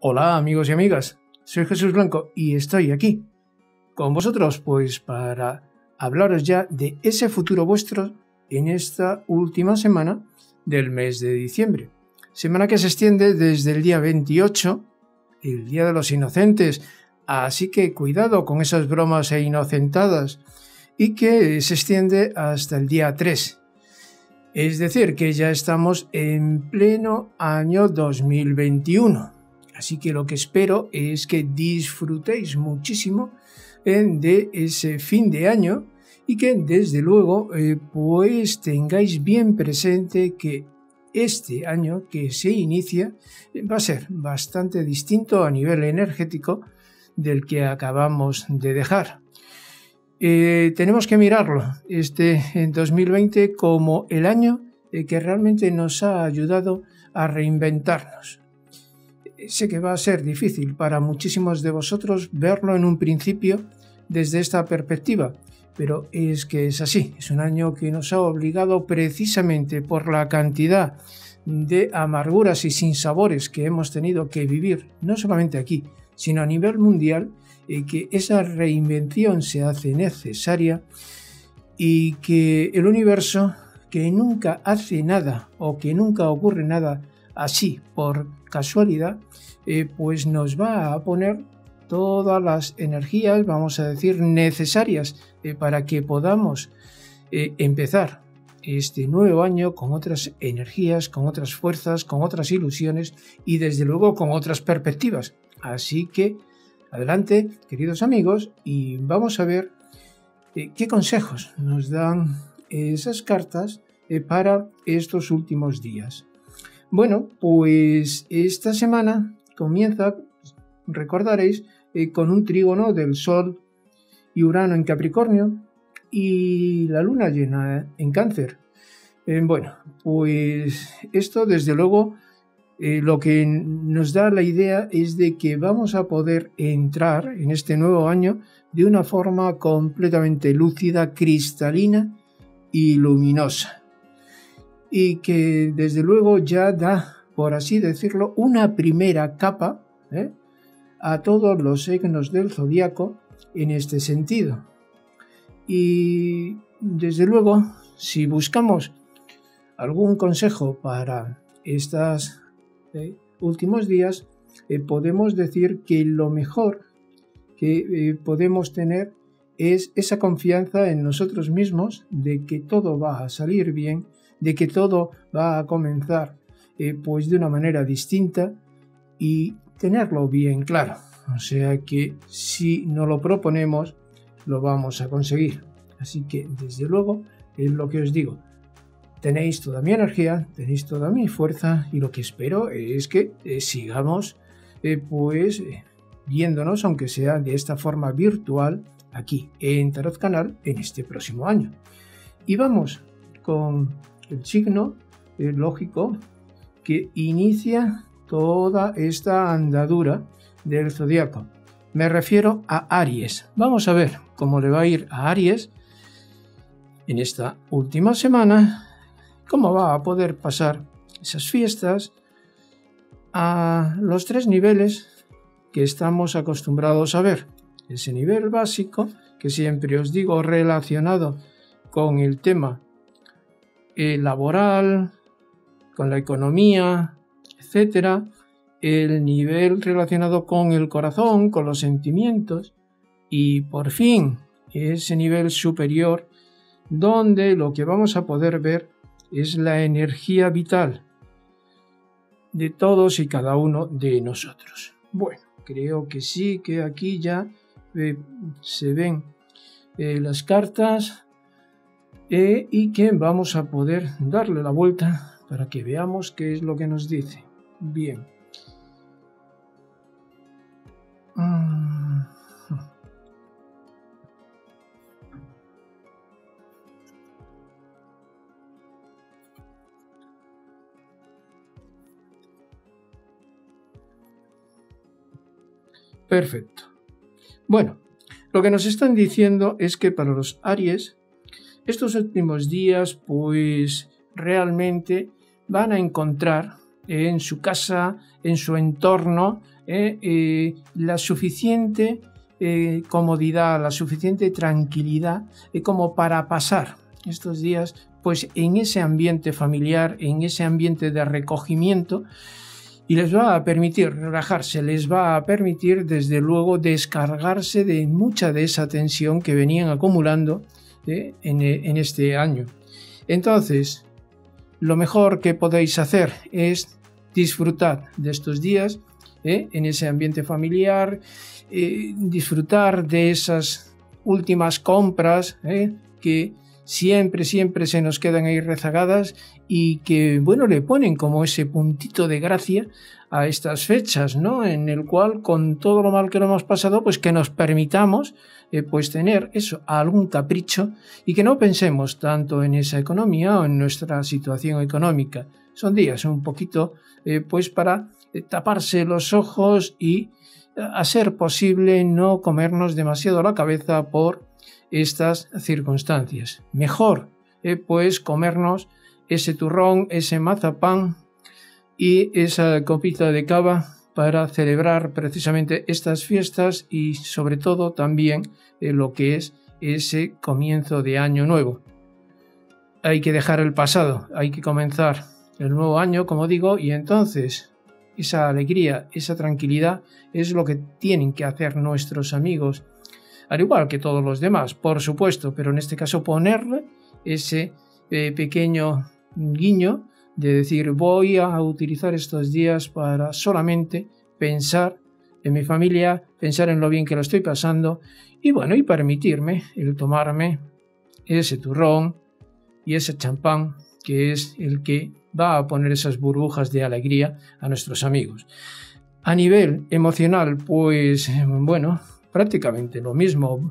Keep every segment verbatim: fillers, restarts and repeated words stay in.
Hola amigos y amigas, soy Jesús Blanco y estoy aquí con vosotros pues para hablaros ya de ese futuro vuestro en esta última semana del mes de diciembre. Semana que se extiende desde el día veintiocho, el Día de los Inocentes, así que cuidado con esas bromas e inocentadas, y que se extiende hasta el día tres. Es decir, que ya estamos en pleno año dos mil veintiuno. Así que lo que espero es que disfrutéis muchísimo eh, de ese fin de año y que desde luego eh, pues tengáis bien presente que este año que se inicia eh, va a ser bastante distinto a nivel energético del que acabamos de dejar. Eh, tenemos que mirarlo este en dos mil veinte como el año eh, que realmente nos ha ayudado a reinventarnos. Sé que va a ser difícil para muchísimos de vosotros verlo en un principio desde esta perspectiva, pero es que es así. Es un año que nos ha obligado precisamente por la cantidad de amarguras y sinsabores que hemos tenido que vivir, no solamente aquí, sino a nivel mundial, eh, que esa reinvención se hace necesaria y que el universo, que nunca hace nada o que nunca ocurre nada así por casualidad, eh, pues nos va a poner todas las energías, vamos a decir, necesarias eh, para que podamos eh, empezar este nuevo año con otras energías, con otras fuerzas, con otras ilusiones y desde luego con otras perspectivas. Así que adelante, queridos amigos, y vamos a ver eh, qué consejos nos dan esas cartas eh, para estos últimos días. Bueno, pues esta semana comienza, recordaréis, eh, con un trígono del Sol y Urano en Capricornio y la Luna llena en Cáncer. Eh, bueno, pues esto desde luego eh, lo que nos da la idea es de que vamos a poder entrar en este nuevo año de una forma completamente lúcida, cristalina y luminosa. Y que desde luego ya da, por así decirlo, una primera capa ¿eh? a todos los signos del zodiaco en este sentido. Y desde luego, si buscamos algún consejo para estos eh, últimos días, eh, podemos decir que lo mejor que eh, podemos tener es esa confianza en nosotros mismos de que todo va a salir bien, de que todo va a comenzar eh, pues de una manera distinta y tenerlo bien claro. O sea que si nos lo proponemos, lo vamos a conseguir. Así que desde luego es lo que os digo. Tenéis toda mi energía, tenéis toda mi fuerza y lo que espero es que eh, sigamos eh, pues eh, viéndonos, aunque sea de esta forma virtual, aquí en Tarot Canal en este próximo año. Y vamos con el signo eh, lógico que inicia toda esta andadura del zodiaco. Me refiero a Aries. Vamos a ver cómo le va a ir a Aries en esta última semana, cómo va a poder pasar esas fiestas a los tres niveles que estamos acostumbrados a ver. Ese nivel básico, que siempre os digo relacionado con el tema eh, laboral, con la economía, etcétera. El nivel relacionado con el corazón, con los sentimientos y por fin ese nivel superior donde lo que vamos a poder ver es la energía vital de todos y cada uno de nosotros. Bueno, creo que sí, que aquí ya eh, se ven eh, las cartas eh, y que vamos a poder darle la vuelta para que veamos qué es lo que nos dice. Bien. Mm. Perfecto. Bueno, lo que nos están diciendo es que para los Aries, estos últimos días, pues realmente van a encontrar en su casa, en su entorno, eh, eh, la suficiente eh, comodidad, la suficiente tranquilidad eh, como para pasar estos días pues en ese ambiente familiar, en ese ambiente de recogimiento, y les va a permitir relajarse, les va a permitir desde luego descargarse de mucha de esa tensión que venían acumulando eh, en, en este año. Entonces, lo mejor que podéis hacer es disfrutar de estos días eh, en ese ambiente familiar, eh, disfrutar de esas últimas compras eh, que siempre, siempre se nos quedan ahí rezagadas y que, bueno, le ponen como ese puntito de gracia a estas fechas, ¿no? En el cual, con todo lo mal que lo hemos pasado, pues que nos permitamos eh, pues tener eso, algún capricho y que no pensemos tanto en esa economía o en nuestra situación económica. Son días un poquito eh, pues para eh, taparse los ojos y a ser posible no comernos demasiado la cabeza por estas circunstancias. Mejor eh, pues comernos ese turrón, ese mazapán y esa copita de cava para celebrar precisamente estas fiestas y sobre todo también eh, lo que es ese comienzo de año nuevo. Hay que dejar el pasado, hay que comenzar el nuevo año, como digo, y entonces esa alegría, esa tranquilidad es lo que tienen que hacer nuestros amigos, al igual que todos los demás, por supuesto, pero en este caso ponerle ese eh, pequeño guiño de decir voy a utilizar estos días para solamente pensar en mi familia, pensar en lo bien que lo estoy pasando y bueno, y permitirme el tomarme ese turrón y ese champán que es el que va a poner esas burbujas de alegría a nuestros amigos. A nivel emocional, pues bueno, prácticamente lo mismo,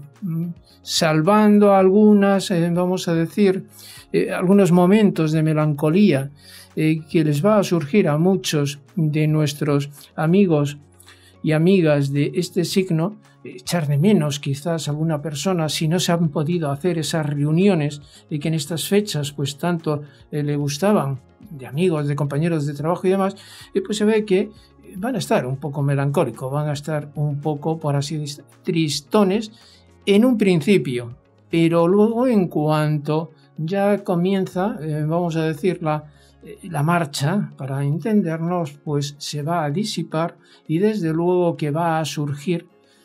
salvando algunas, eh, vamos a decir, eh, algunos momentos de melancolía eh, que les va a surgir a muchos de nuestros amigos y amigas de este signo, echar de menos quizás a alguna persona si no se han podido hacer esas reuniones y que en estas fechas pues tanto eh, le gustaban, de amigos, de compañeros de trabajo y demás, eh, pues se ve que van a estar un poco melancólicos, van a estar un poco, por así decirlo, tristones en un principio, pero luego en cuanto ya comienza, eh, vamos a decir, la, eh, la marcha, para entendernos, pues se va a disipar y desde luego que va a surgir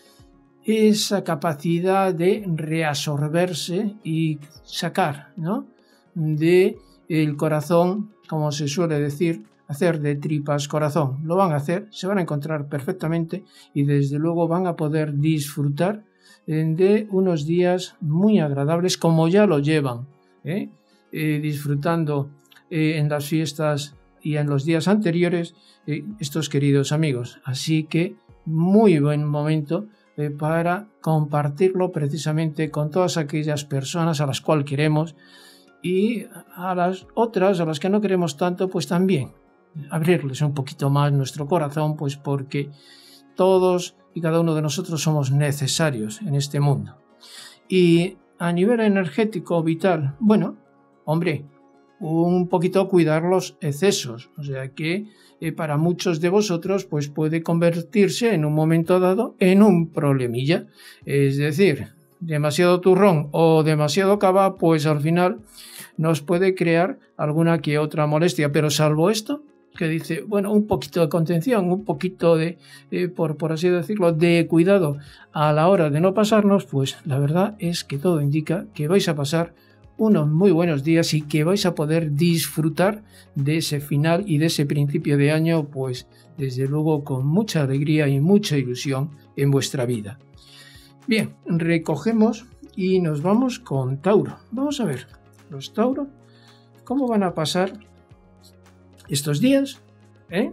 esa capacidad de reabsorberse y sacar, ¿no?, de el corazón, como se suele decir, hacer de tripas corazón. Lo van a hacer, se van a encontrar perfectamente y desde luego van a poder disfrutar de unos días muy agradables como ya lo llevan, ¿eh? Eh, disfrutando eh, en las fiestas y en los días anteriores eh, estos queridos amigos. Así que muy buen momento eh, para compartirlo precisamente con todas aquellas personas a las cuales queremos y a las otras, a las que no queremos tanto, pues también abrirles un poquito más nuestro corazón, pues porque todos y cada uno de nosotros somos necesarios en este mundo. Y a nivel energético, vital, bueno, hombre, un poquito cuidar los excesos, o sea que eh, para muchos de vosotros pues puede convertirse en un momento dado en un problemilla, es decir, demasiado turrón o demasiado cava, pues al final nos puede crear alguna que otra molestia, pero salvo esto, que dice, bueno, un poquito de contención, un poquito de, eh, por, por así decirlo, de cuidado a la hora de no pasarnos, pues la verdad es que todo indica que vais a pasar unos muy buenos días y que vais a poder disfrutar de ese final y de ese principio de año, pues desde luego con mucha alegría y mucha ilusión en vuestra vida. Bien, recogemos y nos vamos con Tauro. Vamos a ver, los Tauro, ¿cómo van a pasar estos días? ¿Eh?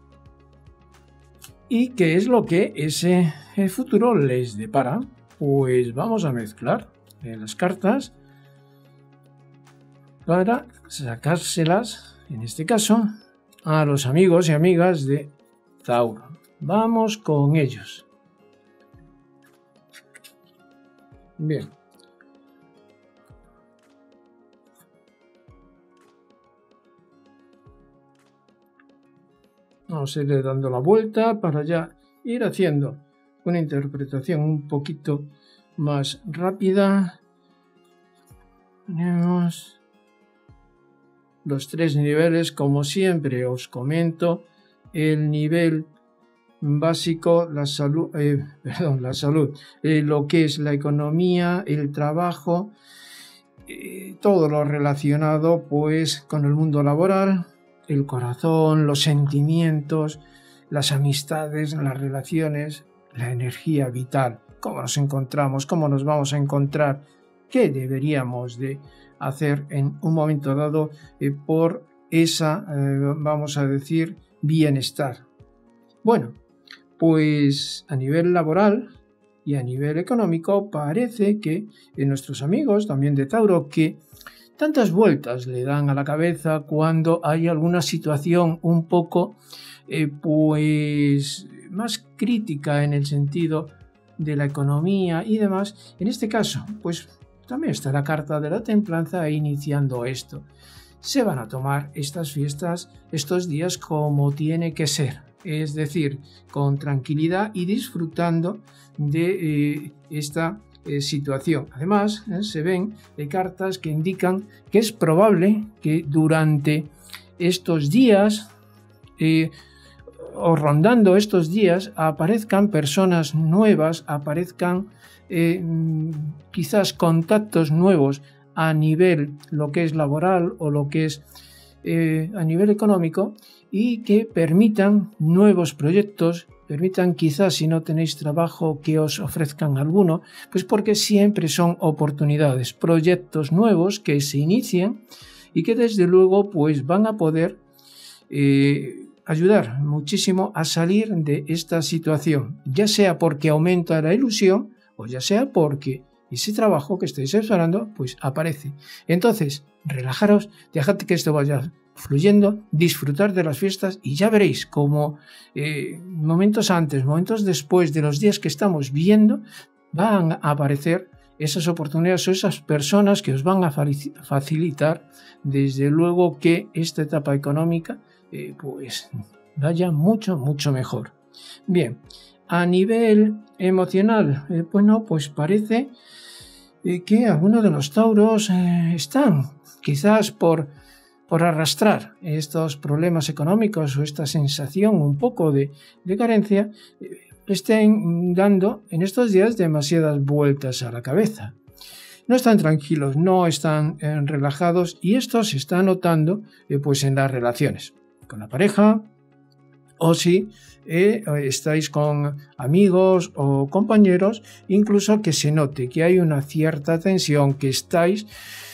¿Y qué es lo que ese futuro les depara? Pues vamos a mezclar las cartas para sacárselas, en este caso, a los amigos y amigas de Tauro. Vamos con ellos. Bien. Vamos a ir dando la vuelta para ya ir haciendo una interpretación un poquito más rápida. Tenemos los tres niveles, como siempre os comento, el nivel básico, la salud, eh, perdón, la salud, eh, lo que es la economía, el trabajo, eh, todo lo relacionado pues con el mundo laboral, el corazón, los sentimientos, las amistades, las relaciones, la energía vital, cómo nos encontramos, cómo nos vamos a encontrar, qué deberíamos de hacer en un momento dado eh, por esa, eh, vamos a decir, bienestar. Bueno, pues a nivel laboral y a nivel económico parece que en nuestros amigos también de Tauro, que tantas vueltas le dan a la cabeza cuando hay alguna situación un poco eh, pues más crítica en el sentido de la economía y demás. En este caso, pues también está la carta de la templanza iniciando esto. Se van a tomar estas fiestas, estos días como tiene que ser, es decir, con tranquilidad y disfrutando de eh, esta eh, situación. Además, eh, se ven eh, cartas que indican que es probable que durante estos días eh, o rondando estos días aparezcan personas nuevas, aparezcan eh, quizás contactos nuevos a nivel lo que es laboral o lo que es eh, a nivel económico, y que permitan nuevos proyectos, permitan quizás si no tenéis trabajo que os ofrezcan alguno, pues porque siempre son oportunidades, proyectos nuevos que se inician y que desde luego pues van a poder eh, ayudar muchísimo a salir de esta situación, ya sea porque aumenta la ilusión o ya sea porque ese trabajo que estáis esperando pues aparece. Entonces, relajaros, dejad que esto vaya fluyendo, disfrutar de las fiestas y ya veréis cómo eh, momentos antes, momentos después de los días que estamos viendo, van a aparecer esas oportunidades o esas personas que os van a facilitar desde luego que esta etapa económica eh, pues vaya mucho, mucho mejor. Bien, a nivel emocional, eh, bueno, pues parece eh, que algunos de los tauros eh, están quizás por, por arrastrar estos problemas económicos o esta sensación un poco de, de carencia, eh, estén dando en estos días demasiadas vueltas a la cabeza. No están tranquilos, no están eh, relajados, y esto se está notando eh, pues en las relaciones con la pareja, o si eh, estáis con amigos o compañeros, incluso que se note que hay una cierta tensión, que estáis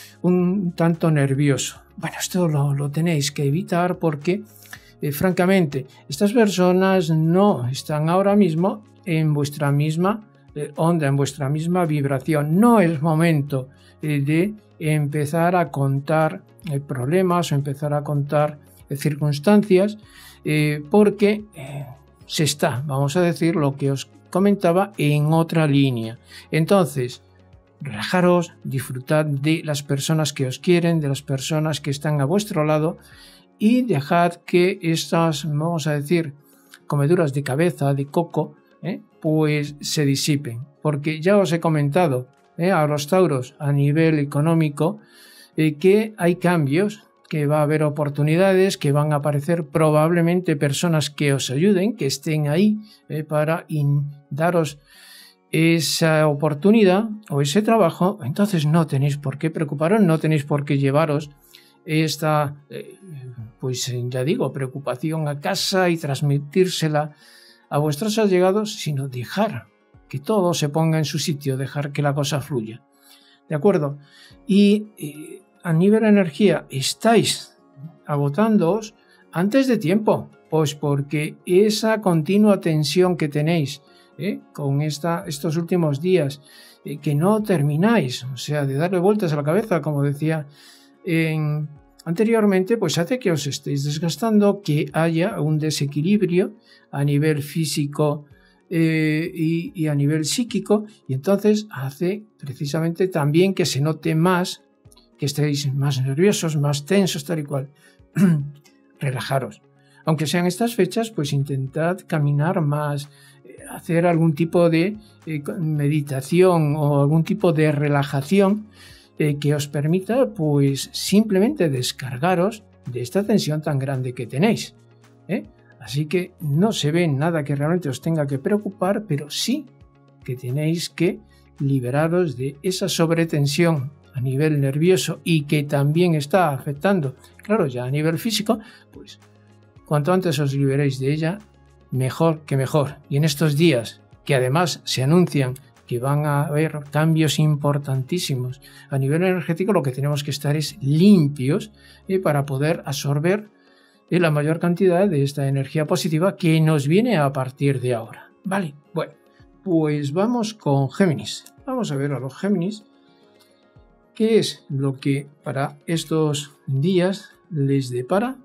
un tanto nervioso. Bueno, esto lo, lo tenéis que evitar porque eh, francamente estas personas no están ahora mismo en vuestra misma eh, onda, en vuestra misma vibración. No es momento eh, de empezar a contar eh, problemas o empezar a contar eh, circunstancias eh, porque eh, se está, vamos a decir, lo que os comentaba en otra línea. Entonces, relajaros, disfrutad de las personas que os quieren, de las personas que están a vuestro lado, y dejad que estas, vamos a decir, comeduras de cabeza, de coco, eh, pues se disipen. Porque ya os he comentado eh, a los tauros a nivel económico eh, que hay cambios, que va a haber oportunidades, que van a aparecer probablemente personas que os ayuden, que estén ahí eh, para in, daros esa oportunidad o ese trabajo. Entonces no tenéis por qué preocuparos, no tenéis por qué llevaros esta, eh, pues ya digo, preocupación a casa y transmitírsela a vuestros allegados, sino dejar que todo se ponga en su sitio, dejar que la cosa fluya. ¿De acuerdo? Y eh, a nivel de energía, estáis agotándoos antes de tiempo, pues porque esa continua tensión que tenéis ¿eh? con esta, estos últimos días, eh, que no termináis, o sea, de darle vueltas a la cabeza, como decía en, anteriormente, pues hace que os estéis desgastando, que haya un desequilibrio a nivel físico eh, y, y a nivel psíquico, y entonces hace precisamente también que se note más, que estéis más nerviosos, más tensos, tal y cual. Relajaros. aunque sean estas fechas, pues intentad caminar más, hacer algún tipo de eh, meditación o algún tipo de relajación eh, que os permita pues simplemente descargaros de esta tensión tan grande que tenéis, ¿eh? Así que no se ve nada que realmente os tenga que preocupar, pero sí que tenéis que liberaros de esa sobretensión a nivel nervioso y que también está afectando, claro, ya a nivel físico, pues cuanto antes os liberéis de ella, mejor que mejor. Y en estos días, que además se anuncian que van a haber cambios importantísimos a nivel energético, lo que tenemos que estar es limpios eh, para poder absorber eh, la mayor cantidad de esta energía positiva que nos viene a partir de ahora. Vale, bueno, pues vamos con Géminis. Vamos a ver a los Géminis qué es lo que para estos días les depara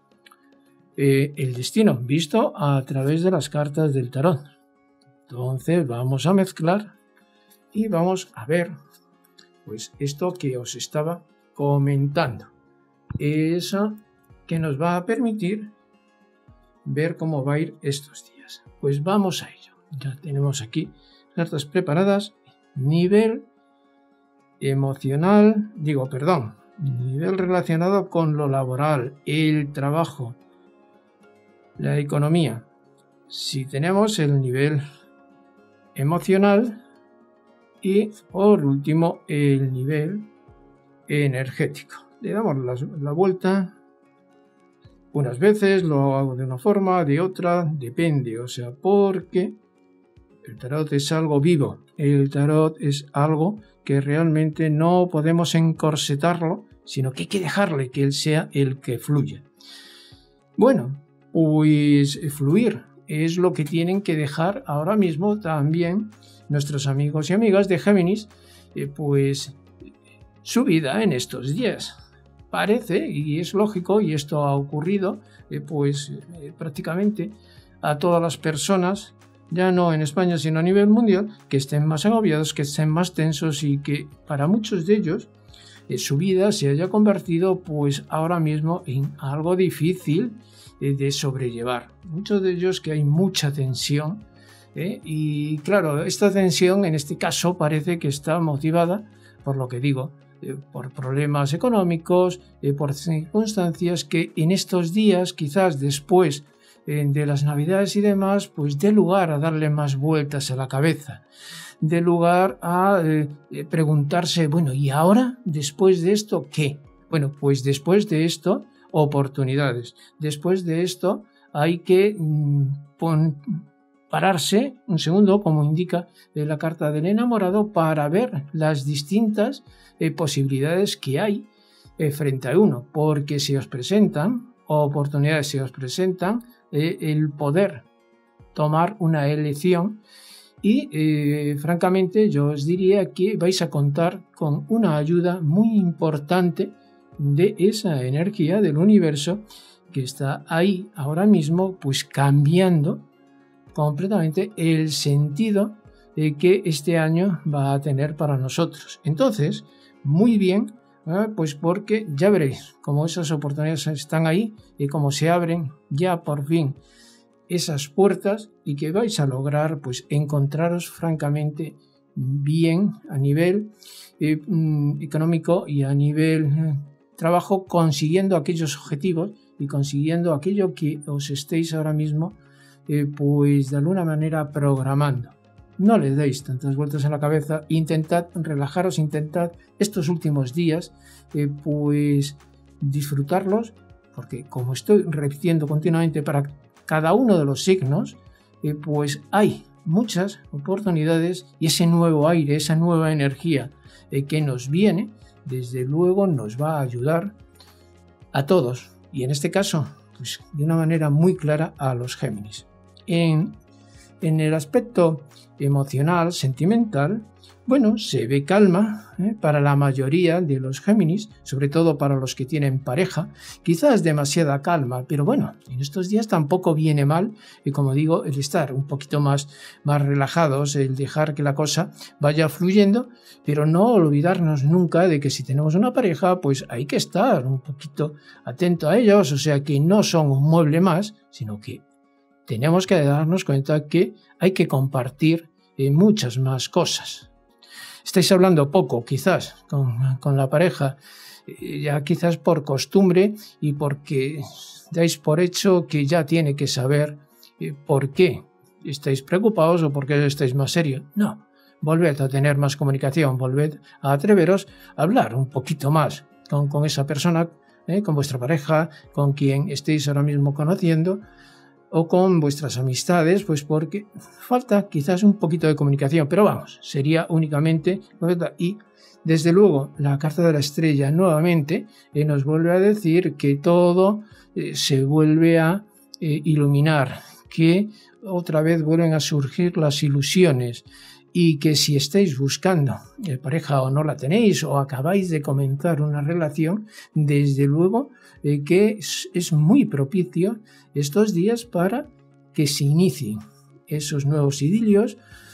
Eh, el destino visto a través de las cartas del tarot. Entonces vamos a mezclar y vamos a ver pues esto que os estaba comentando, eso que nos va a permitir ver cómo va a ir estos días. Pues vamos a ello. Ya tenemos aquí cartas preparadas. Nivel emocional, digo, perdón, nivel relacionado con lo laboral, el trabajo, la economía. Si tenemos el nivel emocional y por último el nivel energético. Le damos la, la vuelta. Unas veces lo hago de una forma, de otra, depende, o sea, porque el tarot es algo vivo. El tarot es algo que realmente no podemos encorsetarlo, sino que hay que dejarle que él sea el que fluya. Bueno, pues fluir es lo que tienen que dejar ahora mismo también nuestros amigos y amigas de Géminis, eh, pues su vida en estos días. Parece, y es lógico, y esto ha ocurrido, eh, pues eh, prácticamente a todas las personas, ya no en España sino a nivel mundial, que estén más agobiados, que estén más tensos y que para muchos de ellos eh, su vida se haya convertido pues ahora mismo en algo difícil de sobrellevar. Muchos de ellos que hay mucha tensión ¿eh? Y claro, esta tensión en este caso parece que está motivada por lo que digo, eh, por problemas económicos, eh, por circunstancias que en estos días, quizás después eh, de las Navidades y demás, pues dé lugar a darle más vueltas a la cabeza, dé lugar a eh, preguntarse, bueno, ¿y ahora, después de esto, qué? Bueno, pues después de esto oportunidades. Después de esto hay que mm, pon, pararse un segundo, como indica eh, la carta del enamorado, para ver las distintas eh, posibilidades que hay eh, frente a uno, porque se os presentan oportunidades, se os presentan eh, el poder tomar una elección y eh, francamente yo os diría que vais a contar con una ayuda muy importante de esa energía del universo que está ahí ahora mismo, pues cambiando completamente el sentido eh, que este año va a tener para nosotros. Entonces, muy bien, ¿eh? Pues porque ya veréis cómo esas oportunidades están ahí y cómo se abren ya por fin esas puertas y que vais a lograr pues encontraros francamente bien a nivel eh, económico y a nivel eh, trabajo, consiguiendo aquellos objetivos y consiguiendo aquello que os estéis ahora mismo eh, pues de alguna manera programando. No le deis tantas vueltas en la cabeza, intentad relajaros, intentad estos últimos días eh, pues disfrutarlos, porque como estoy repitiendo continuamente para cada uno de los signos, eh, pues hay muchas oportunidades y ese nuevo aire, esa nueva energía eh, que nos viene, desde luego nos va a ayudar a todos y en este caso pues de una manera muy clara a los Géminis. En en el aspecto emocional, sentimental, bueno, se ve calma ¿eh? para la mayoría de los Géminis, sobre todo para los que tienen pareja, quizás demasiada calma, pero bueno, en estos días tampoco viene mal, y como digo, el estar un poquito más, más relajados, el dejar que la cosa vaya fluyendo, pero no olvidarnos nunca de que si tenemos una pareja, pues hay que estar un poquito atento a ellos, o sea que no son un mueble más, sino que tenemos que darnos cuenta que hay que compartir eh, muchas más cosas. Estáis hablando poco, quizás, con, con la pareja, eh, ya quizás por costumbre y porque dais por hecho que ya tiene que saber eh, por qué estáis preocupados o por qué estáis más serios. No, volved a tener más comunicación, volved a atreveros a hablar un poquito más con, con esa persona, eh, con vuestra pareja, con quien estéis ahora mismo conociendo, o con vuestras amistades, pues porque falta quizás un poquito de comunicación, pero vamos, sería únicamente, y desde luego la carta de la estrella nuevamente eh, nos vuelve a decir que todo eh, se vuelve a eh, iluminar, que otra vez vuelven a surgir las ilusiones, y que si estáis buscando eh, pareja o no la tenéis o acabáis de comenzar una relación, desde luego eh, que es, es muy propicio estos días para que se inicien esos nuevos idilios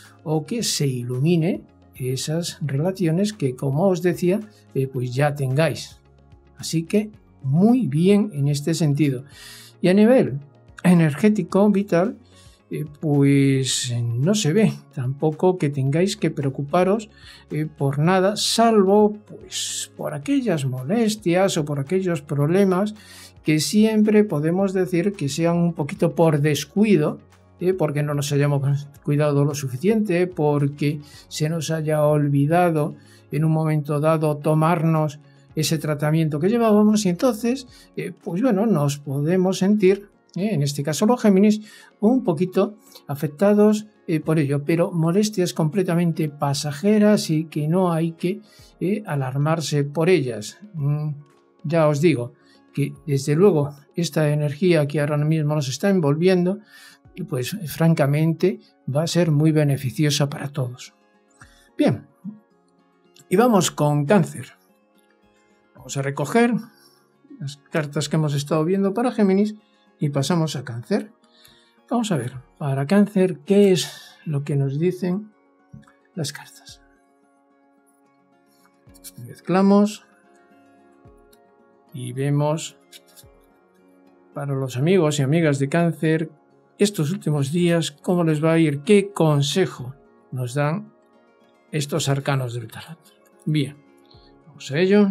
o que se ilumine esas relaciones que, como os decía, eh, pues ya tengáis. Así que muy bien en este sentido. Y a nivel energético, vital, Eh, pues no se ve tampoco que tengáis que preocuparos eh, por nada, salvo pues por aquellas molestias o por aquellos problemas que siempre podemos decir que sean un poquito por descuido, eh, porque no nos hayamos cuidado lo suficiente, porque se nos haya olvidado en un momento dado tomarnos ese tratamiento que llevábamos, y entonces eh, pues bueno, nos podemos sentir, Eh, en este caso los Géminis, un poquito afectados eh, por ello, pero molestias completamente pasajeras y que no hay que eh, alarmarse por ellas. Mm, ya os digo que desde luego esta energía que ahora mismo nos está envolviendo, pues francamente va a ser muy beneficiosa para todos. Bien, y vamos con Cáncer. Vamos a recoger las cartas que hemos estado viendo para Géminis y pasamos a Cáncer. Vamos a ver, para Cáncer, ¿qué es lo que nos dicen las cartas? Mezclamos y vemos para los amigos y amigas de Cáncer estos últimos días cómo les va a ir, qué consejo nos dan estos arcanos del tarot. Bien, vamos a ello.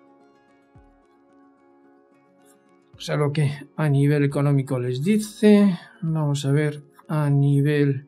O sea, lo que a nivel económico les dice. Vamos a ver a nivel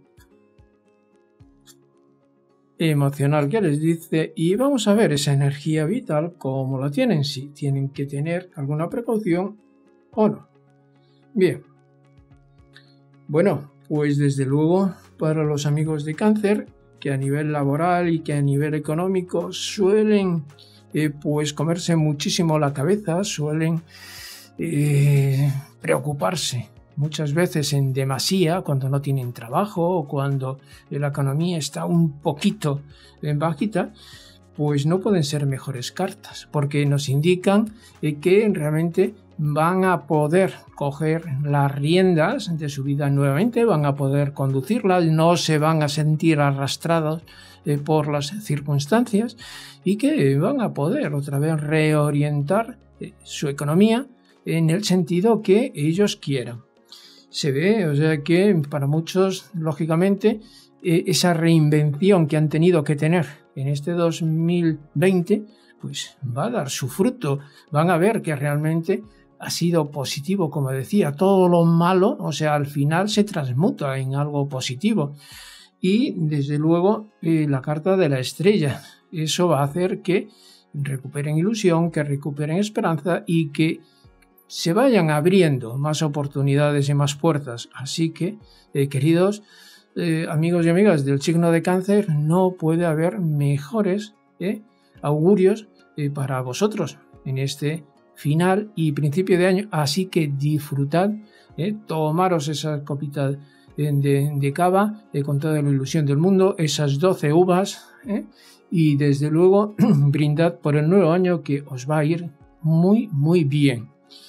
emocional qué les dice. Y vamos a ver esa energía vital, cómo la tienen, si tienen que tener alguna precaución o no. Bien. Bueno, pues desde luego para los amigos de Cáncer, que a nivel laboral y que a nivel económico suelen eh, pues comerse muchísimo la cabeza, suelen Eh, preocuparse muchas veces en demasía cuando no tienen trabajo o cuando la economía está un poquito en bajita, pues no pueden ser mejores cartas, porque nos indican eh, que realmente van a poder coger las riendas de su vida nuevamente, van a poder conducirlas, no se van a sentir arrastrados eh, por las circunstancias, y que van a poder otra vez reorientar eh, su economía en el sentido que ellos quieran. Se ve, o sea que para muchos, lógicamente, eh, esa reinvención que han tenido que tener en este dos mil veinte, pues va a dar su fruto. Van a ver que realmente ha sido positivo, como decía, todo lo malo, o sea, al final se transmuta en algo positivo. Y desde luego eh, la carta de la estrella, eso va a hacer que recuperen ilusión, que recuperen esperanza y que se vayan abriendo más oportunidades y más puertas. Así que, eh, queridos eh, amigos y amigas del signo de Cáncer, no puede haber mejores eh, augurios eh, para vosotros en este final y principio de año. Así que disfrutad, eh, tomaros esa copita eh, de, de cava, eh, con toda la ilusión del mundo, esas doce uvas, ¿eh? Y desde luego brindad por el nuevo año, que os va a ir muy, muy bien.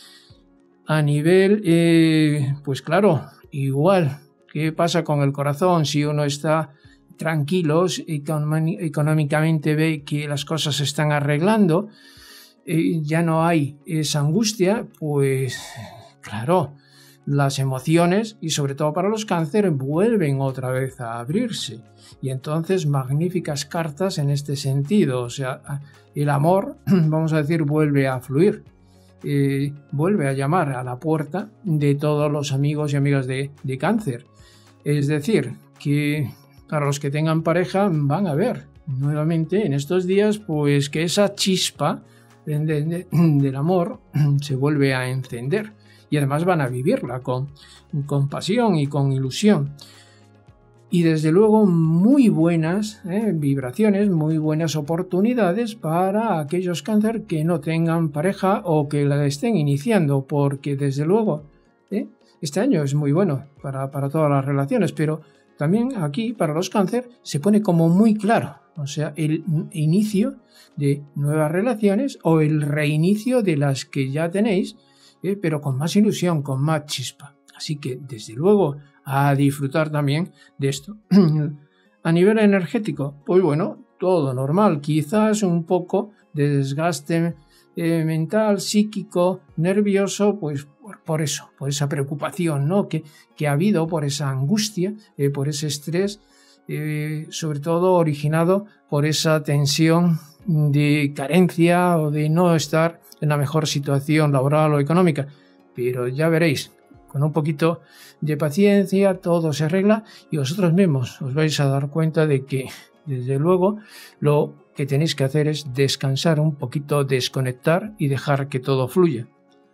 A nivel, eh, pues claro, igual, ¿qué pasa con el corazón si uno está tranquilo, económicamente ve que las cosas se están arreglando, eh, ya no hay esa angustia? Pues claro, las emociones, y sobre todo para los cánceres, vuelven otra vez a abrirse. Y entonces magníficas cartas en este sentido. O sea, el amor, vamos a decir, vuelve a fluir. Eh, vuelve a llamar a la puerta de todos los amigos y amigas de, de cáncer. Es decir, que para los que tengan pareja van a ver nuevamente en estos días pues que esa chispa de, de, de, del amor se vuelve a encender, y además van a vivirla con, con pasión y con ilusión. Y desde luego muy buenas eh, vibraciones, muy buenas oportunidades para aquellos cáncer que no tengan pareja o que la estén iniciando, porque desde luego eh, este año es muy bueno para, para todas las relaciones, pero también aquí para los cáncer se pone como muy claro, o sea, el inicio de nuevas relaciones o el reinicio de las que ya tenéis, eh, pero con más ilusión, con más chispa. Así que desde luego a disfrutar también de esto. A nivel energético, pues bueno, todo normal, quizás un poco de desgaste eh, mental, psíquico, nervioso, pues por, por eso, por esa preocupación, ¿no? que, que ha habido, por esa angustia, eh, por ese estrés, eh, sobre todo originado por esa tensión de carencia o de no estar en la mejor situación laboral o económica. Pero ya veréis, con un poquito de paciencia todo se arregla y vosotros mismos os vais a dar cuenta de que, desde luego, lo que tenéis que hacer es descansar un poquito, desconectar y dejar que todo fluya.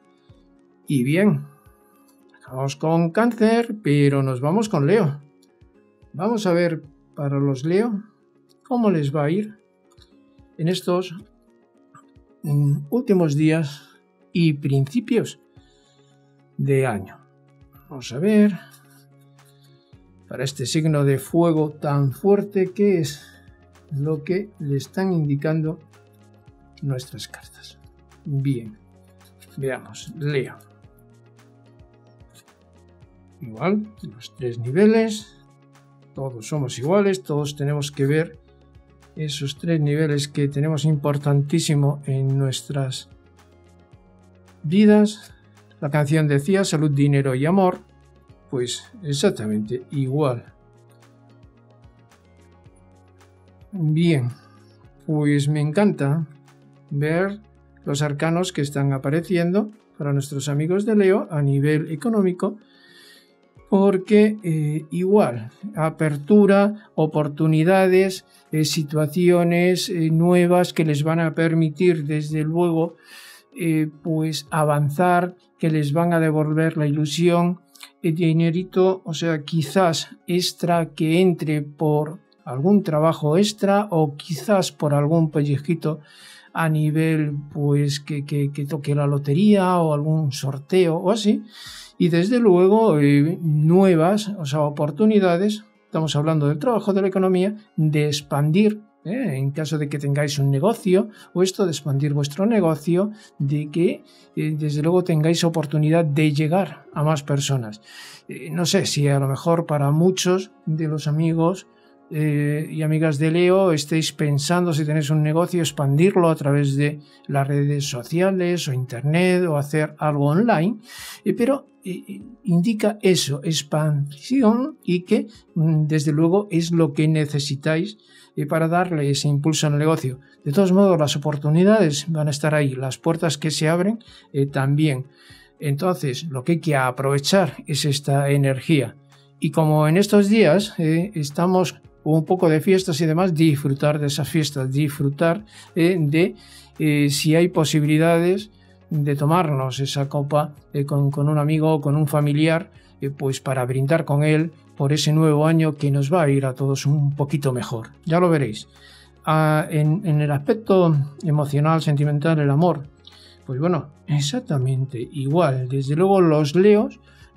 Y bien, acabamos con cáncer, pero nos vamos con Leo. Vamos a ver para los Leo cómo les va a ir en estos últimos días y principios de año. Vamos a ver, para este signo de fuego tan fuerte, qué es lo que le están indicando nuestras cartas. Bien, veamos, Leo. Igual, los tres niveles, todos somos iguales, todos tenemos que ver esos tres niveles que tenemos importantísimo en nuestras vidas. La canción decía salud, dinero y amor, pues exactamente igual. Bien, pues me encanta ver los arcanos que están apareciendo para nuestros amigos de Leo a nivel económico, porque eh, igual, apertura, oportunidades, eh, situaciones eh, nuevas que les van a permitir desde luego eh, pues avanzar, que les van a devolver la ilusión, el dinerito, o sea, quizás extra que entre por algún trabajo extra o quizás por algún pellizquito a nivel, pues, que, que, que toque la lotería o algún sorteo o así. Y desde luego eh, nuevas, o sea, oportunidades, estamos hablando del trabajo, de la economía, de expandir, ¿eh? En caso de que tengáis un negocio o esto, de expandir vuestro negocio, de que eh, desde luego tengáis oportunidad de llegar a más personas. Eh, no sé si a lo mejor para muchos de los amigos eh, y amigas de Leo estéis pensando, si tenéis un negocio, expandirlo a través de las redes sociales o internet o hacer algo online, eh, pero eh, indica eso, expansión, y que mm, desde luego es lo que necesitáis eh, para darle ese impulso al negocio. De todos modos, las oportunidades van a estar ahí, las puertas que se abren eh, también. Entonces, lo que hay que aprovechar es esta energía. Y como en estos días eh, estamos un poco de fiestas y demás, disfrutar de esas fiestas, disfrutar eh, de eh, si hay posibilidades de tomarnos esa copa eh, con, con un amigo o con un familiar, eh, pues para brindar con él por ese nuevo año que nos va a ir a todos un poquito mejor. Ya lo veréis. Ah, en, en el aspecto emocional, sentimental, el amor, pues bueno, exactamente igual. Desde luego los Leos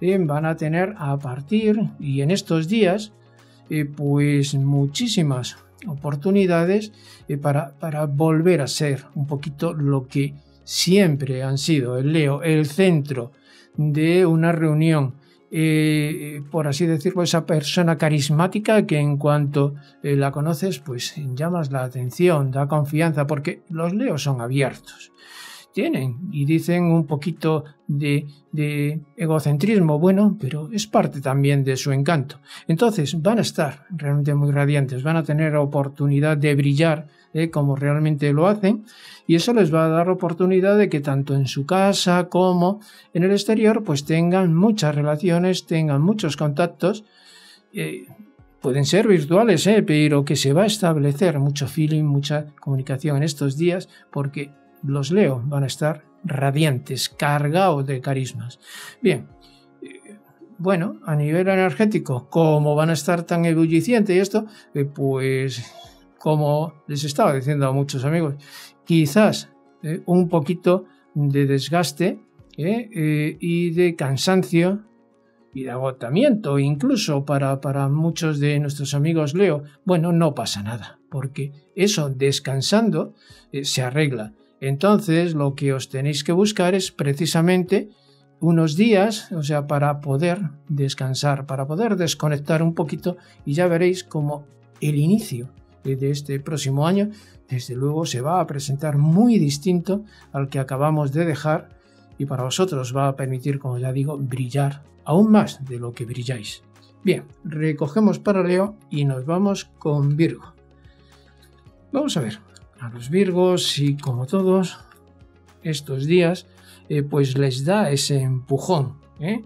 eh, van a tener a partir y en estos días eh, pues muchísimas oportunidades eh, para, para volver a ser un poquito lo que siempre han sido el Leo, el centro de una reunión, eh, por así decirlo, esa persona carismática que en cuanto eh, la conoces pues llamas la atención, da confianza, porque los Leos son abiertos. Tienen y dicen un poquito de, de egocentrismo, bueno, pero es parte también de su encanto. Entonces van a estar realmente muy radiantes, van a tener oportunidad de brillar eh, como realmente lo hacen, y eso les va a dar oportunidad de que tanto en su casa como en el exterior pues tengan muchas relaciones, tengan muchos contactos, eh, pueden ser virtuales, eh, pero que se va a establecer mucho feeling, mucha comunicación en estos días, porque los Leo van a estar radiantes, cargados de carismas. Bien, eh, bueno, a nivel energético, como van a estar tan ebullientes y esto, eh, pues como les estaba diciendo a muchos amigos, quizás eh, un poquito de desgaste eh, eh, y de cansancio y de agotamiento, incluso para, para muchos de nuestros amigos Leo. Bueno, no pasa nada, porque eso descansando eh, se arregla. Entonces, lo que os tenéis que buscar es precisamente unos días, o sea, para poder descansar, para poder desconectar un poquito, y ya veréis cómo el inicio de este próximo año, desde luego, se va a presentar muy distinto al que acabamos de dejar, y para vosotros va a permitir, como ya digo, brillar aún más de lo que brilláis. Bien, recogemos para Leo y nos vamos con Virgo. Vamos a ver. A los Virgos, y como todos estos días, eh, pues les da ese empujón, ¿eh?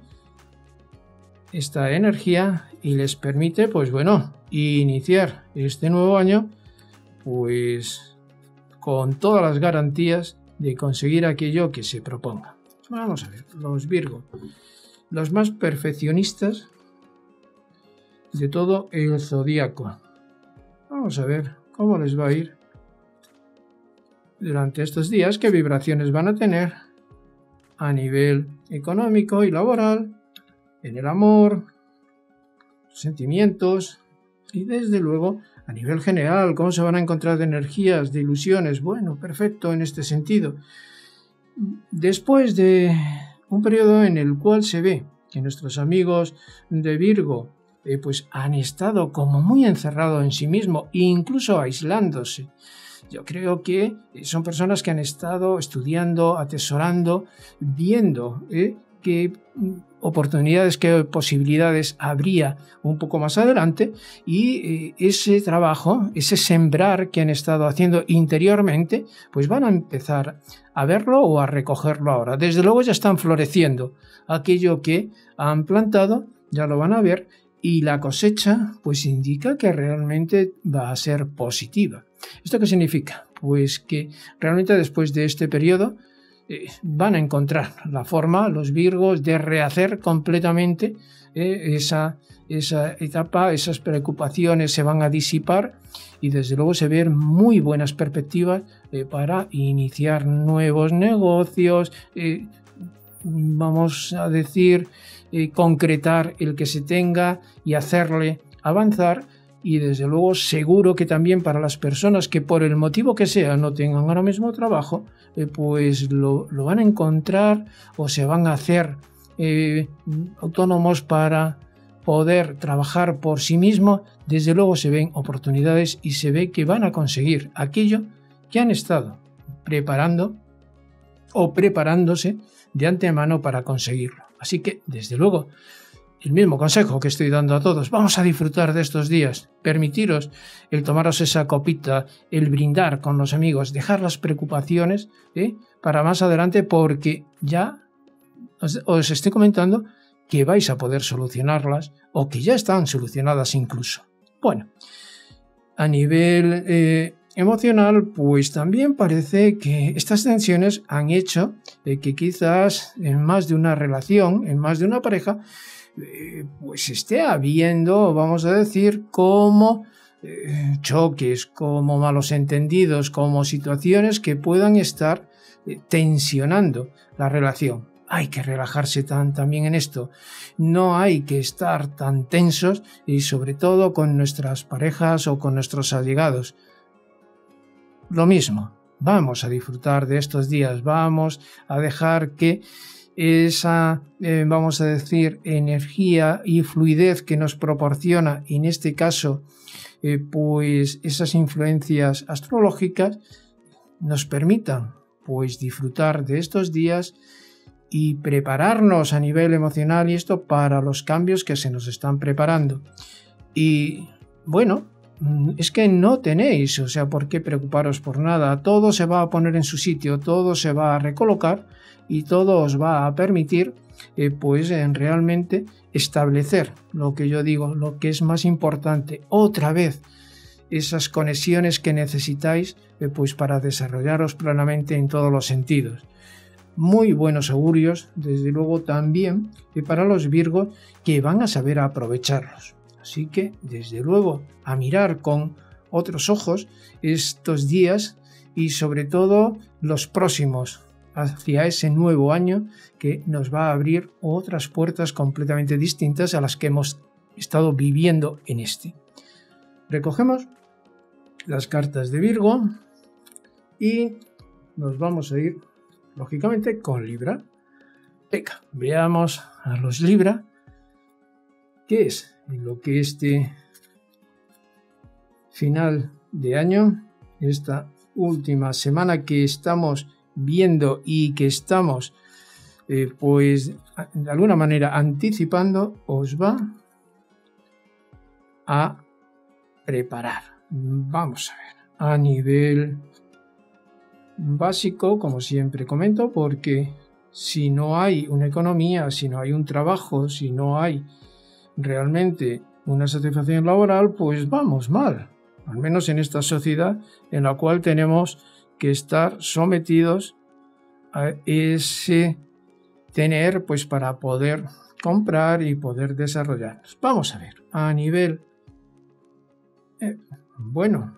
esta energía, y les permite, pues bueno, iniciar este nuevo año, pues con todas las garantías de conseguir aquello que se proponga. Vamos a ver, los Virgo, los más perfeccionistas de todo el zodíaco. Vamos a ver cómo les va a ir durante estos días, qué vibraciones van a tener a nivel económico y laboral, en el amor, sentimientos, y desde luego a nivel general, cómo se van a encontrar de energías, de ilusiones. Bueno, perfecto en este sentido. Después de un periodo en el cual se ve que nuestros amigos de Virgo eh, pues han estado como muy encerrados en sí mismos e incluso aislándose. Yo creo que son personas que han estado estudiando, atesorando, viendo eh, qué oportunidades, qué posibilidades habría un poco más adelante, y eh, ese trabajo, ese sembrar que han estado haciendo interiormente, pues van a empezar a verlo o a recogerlo ahora. Desde luego ya están floreciendo. Aquello que han plantado ya lo van a ver, y la cosecha pues indica que realmente va a ser positiva. ¿Esto qué significa? Pues que realmente después de este periodo eh, van a encontrar la forma, los Virgos, de rehacer completamente eh, esa, esa etapa, esas preocupaciones se van a disipar, y desde luego se ven muy buenas perspectivas eh, para iniciar nuevos negocios, eh, vamos a decir, eh, concretar el que se tenga y hacerle avanzar. Y desde luego seguro que también para las personas que por el motivo que sea no tengan ahora mismo trabajo, eh, pues lo, lo van a encontrar, o se van a hacer eh, autónomos para poder trabajar por sí mismos. Desde luego se ven oportunidades y se ve que van a conseguir aquello que han estado preparando o preparándose de antemano para conseguirlo. Así que, desde luego, el mismo consejo que estoy dando a todos: vamos a disfrutar de estos días, permitiros el tomaros esa copita, el brindar con los amigos, dejar las preocupaciones ¿eh? para más adelante, porque ya os, os estoy comentando que vais a poder solucionarlas, o que ya están solucionadas incluso. Bueno, a nivel eh, emocional, pues también parece que estas tensiones han hecho de que quizás en más de una relación, en más de una pareja, eh, pues esté habiendo, vamos a decir, como eh, choques, como malos entendidos, como situaciones que puedan estar eh, tensionando la relación. hay que relajarse tan, también en esto. No hay que estar tan tensos y sobre todo con nuestras parejas o con nuestros allegados. Lo mismo, vamos a disfrutar de estos días, vamos a dejar que esa, eh, vamos a decir, energía y fluidez que nos proporciona, en este caso, eh, pues esas influencias astrológicas, nos permitan pues disfrutar de estos días y prepararnos a nivel emocional y esto para los cambios que se nos están preparando. Y bueno, es que no tenéis, o sea, por qué preocuparos por nada. Todo se va a poner en su sitio, todo se va a recolocar y todo os va a permitir eh, pues en realmente establecer lo que yo digo, lo que es más importante, otra vez esas conexiones que necesitáis eh, pues para desarrollaros plenamente en todos los sentidos. Muy buenos augurios, desde luego también eh, para los Virgos, que van a saber aprovecharlos. Así que, desde luego, a mirar con otros ojos estos días y sobre todo los próximos, hacia ese nuevo año que nos va a abrir otras puertas completamente distintas a las que hemos estado viviendo en este. Recogemos las cartas de Virgo y nos vamos a ir, lógicamente, con Libra. Venga, veamos a los Libra. ¿Qué es lo que este final de año, esta última semana que estamos viendo y que estamos eh, pues de alguna manera anticipando, os va a preparar? Vamos a ver, a nivel básico, como siempre comento, porque si no hay una economía, si no hay un trabajo, si no hay realmente una satisfacción laboral, pues vamos mal, al menos en esta sociedad en la cual tenemos que estar sometidos a ese tener pues para poder comprar y poder desarrollarnos. Vamos a ver, a nivel eh, bueno,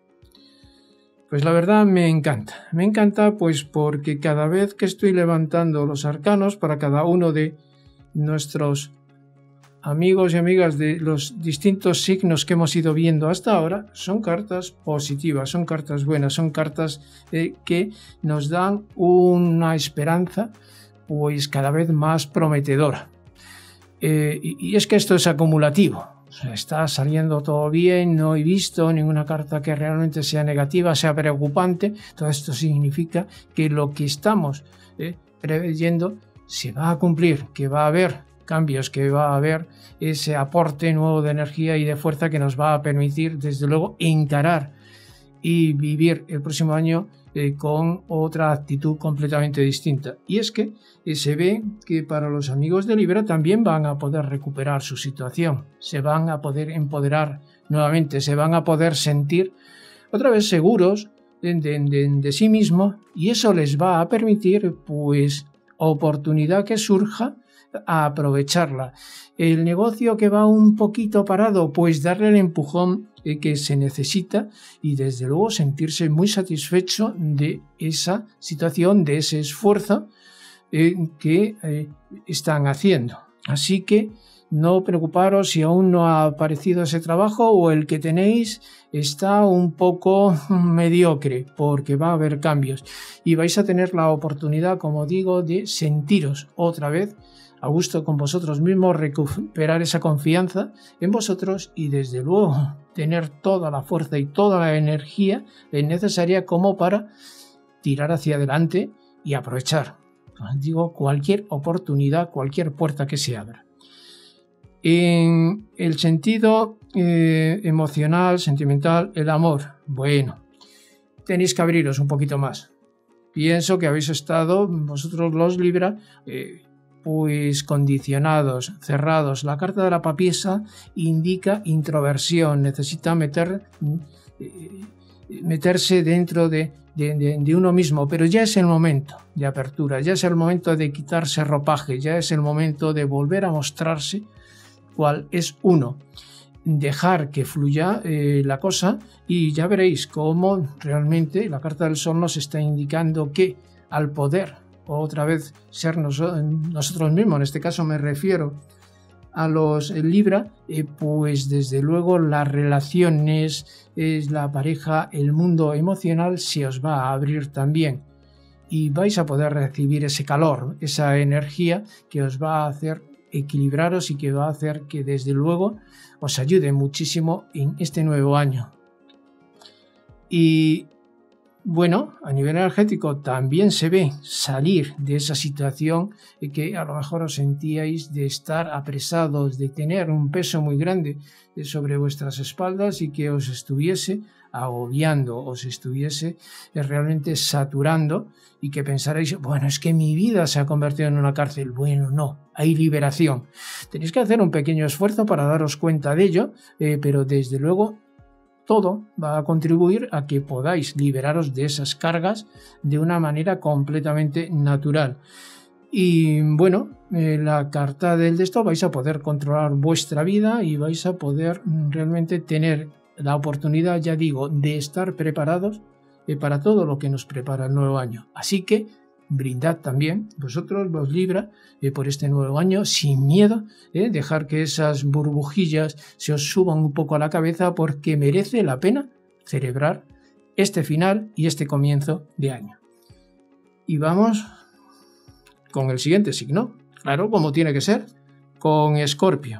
pues la verdad me encanta, me encanta pues porque cada vez que estoy levantando los arcanos para cada uno de nuestros amigos y amigas de los distintos signos que hemos ido viendo hasta ahora, son cartas positivas, son cartas buenas, son cartas eh, que nos dan una esperanza pues cada vez más prometedora. Eh, y, y es que esto es acumulativo, o sea, está saliendo todo bien, no he visto ninguna carta que realmente sea negativa, sea preocupante. Todo esto significa que lo que estamos eh, preveyendo se va a cumplir, que va a haber cambios, que va a haber ese aporte nuevo de energía y de fuerza que nos va a permitir, desde luego, encarar y vivir el próximo año eh, con otra actitud completamente distinta. Y es que eh, se ve que para los amigos de Libra también van a poder recuperar su situación, se van a poder empoderar nuevamente, se van a poder sentir otra vez seguros de, de, de, de sí mismos, y eso les va a permitir, pues, oportunidad que surja, a aprovecharla. El negocio que va un poquito parado, pues darle el empujón que se necesita y desde luego sentirse muy satisfecho de esa situación, de ese esfuerzo eh, que eh, están haciendo. Así que no preocuparos si aún no ha aparecido ese trabajo o el que tenéis está un poco mediocre, porque va a haber cambios y vais a tener la oportunidad, como digo, de sentiros otra vez a gusto con vosotros mismos, recuperar esa confianza en vosotros y desde luego tener toda la fuerza y toda la energía necesaria como para tirar hacia adelante y aprovechar, digo, cualquier oportunidad, cualquier puerta que se abra. En el sentido eh, emocional, sentimental, el amor, bueno, tenéis que abriros un poquito más. Pienso que habéis estado, vosotros los Libra, eh, pues condicionados, cerrados. La carta de la papiesa indica introversión, necesita meter, eh, meterse dentro de, de, de, de uno mismo, pero ya es el momento de apertura, ya es el momento de quitarse ropaje, ya es el momento de volver a mostrarse cuál es uno, dejar que fluya eh, la cosa y ya veréis cómo realmente la carta del sol nos está indicando que al poder otra vez ser nos nosotros mismos, en este caso me refiero a los Libra, eh, pues desde luego las relaciones, eh, la pareja, el mundo emocional se os va a abrir también y vais a poder recibir ese calor, esa energía que os va a hacer equilibraros y que va a hacer que desde luego os ayude muchísimo en este nuevo año. Y bueno, a nivel energético también se ve salir de esa situación que a lo mejor os sentíais de estar apresados, de tener un peso muy grande sobre vuestras espaldas y que os estuviese agobiando, os estuviese realmente saturando y que pensarais, bueno, es que mi vida se ha convertido en una cárcel. Bueno, no, hay liberación. Tenéis que hacer un pequeño esfuerzo para daros cuenta de ello, eh, pero desde luego todo va a contribuir a que podáis liberaros de esas cargas de una manera completamente natural. Y bueno, eh, la carta del Destino vais a poder controlar vuestra vida y vais a poder realmente tener la oportunidad, ya digo, de estar preparados eh, para todo lo que nos prepara el nuevo año. Así que brindad también vosotros, vos Libra, eh, por este nuevo año sin miedo, eh, dejar que esas burbujillas se os suban un poco a la cabeza porque merece la pena celebrar este final y este comienzo de año. Y vamos con el siguiente signo, claro, como tiene que ser, con Escorpio.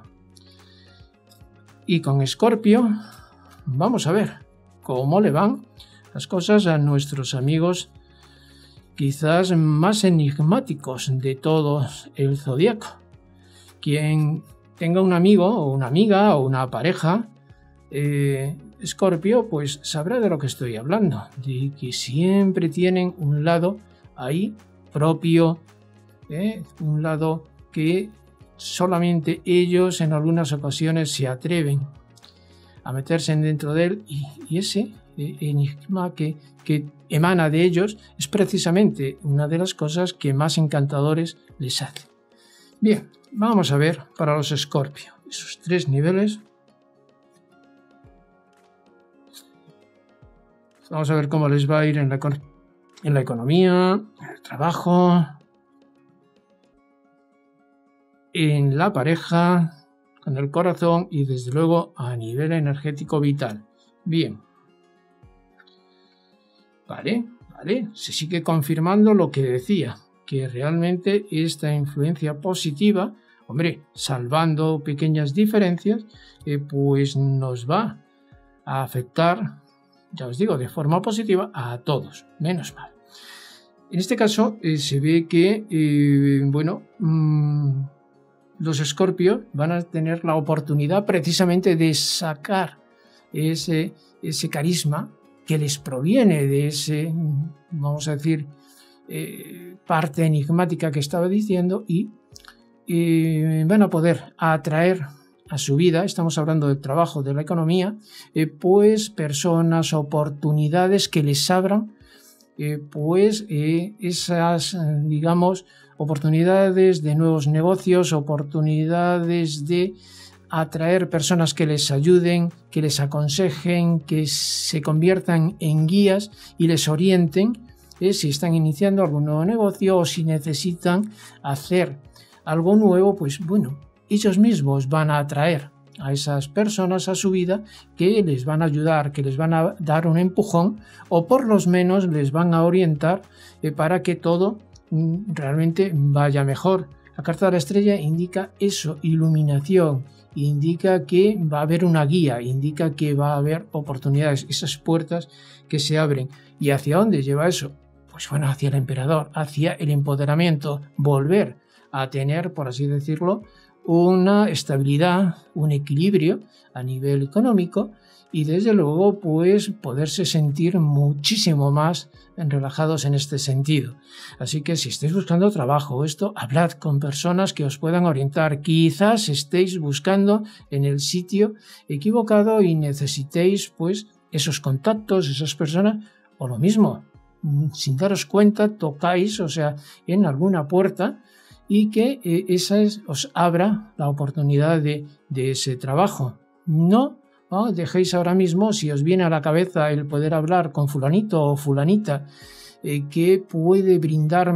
Y con Escorpio vamos a ver cómo le van las cosas a nuestros amigos quizás más enigmáticos de todo el zodiaco. Quien tenga un amigo o una amiga o una pareja eh, Escorpio, pues sabrá de lo que estoy hablando, de que siempre tienen un lado ahí propio, eh, un lado que solamente ellos en algunas ocasiones se atreven a meterse dentro de él y, y ese eh, enigma que, que emana de ellos es precisamente una de las cosas que más encantadores les hace. Bien, vamos a ver para los Escorpio esos tres niveles. Vamos a ver cómo les va a ir en la, en la economía, en el trabajo, en la pareja, con el corazón y desde luego a nivel energético vital. Bien. Vale, vale. Se sigue confirmando lo que decía, que realmente esta influencia positiva, hombre, salvando pequeñas diferencias, eh, pues nos va a afectar, ya os digo, de forma positiva a todos, menos mal. En este caso eh, se ve que, eh, bueno, mmm, los Escorpios van a tener la oportunidad precisamente de sacar ese, ese carisma que les proviene de ese, vamos a decir, eh, parte enigmática que estaba diciendo y eh, van a poder atraer a su vida, estamos hablando del trabajo, de la economía, eh, pues personas, oportunidades que les abran eh, pues eh, esas, digamos, oportunidades de nuevos negocios, oportunidades de atraer personas que les ayuden, que les aconsejen, que se conviertan en guías y les orienten eh, si están iniciando algún nuevo negocio o si necesitan hacer algo nuevo, pues bueno, ellos mismos van a atraer a esas personas a su vida que les van a ayudar, que les van a dar un empujón o por lo menos les van a orientar eh, para que todo mm, realmente vaya mejor. La carta de la estrella indica eso, iluminación, indica que va a haber una guía, indica que va a haber oportunidades, esas puertas que se abren. ¿Y hacia dónde lleva eso? Pues bueno, hacia el emperador, hacia el empoderamiento, volver a tener, por así decirlo, una estabilidad, un equilibrio a nivel económico y desde luego pues poderse sentir muchísimo más relajados en este sentido. Así que si estáis buscando trabajo, esto, hablad con personas que os puedan orientar. Quizás estéis buscando en el sitio equivocado y necesitéis pues esos contactos, esas personas, o lo mismo, sin daros cuenta, tocáis, o sea, en alguna puerta y que eh, esa es, os abra la oportunidad de, de ese trabajo. No, no dejéis ahora mismo, si os viene a la cabeza el poder hablar con fulanito o fulanita eh, que puede brindarme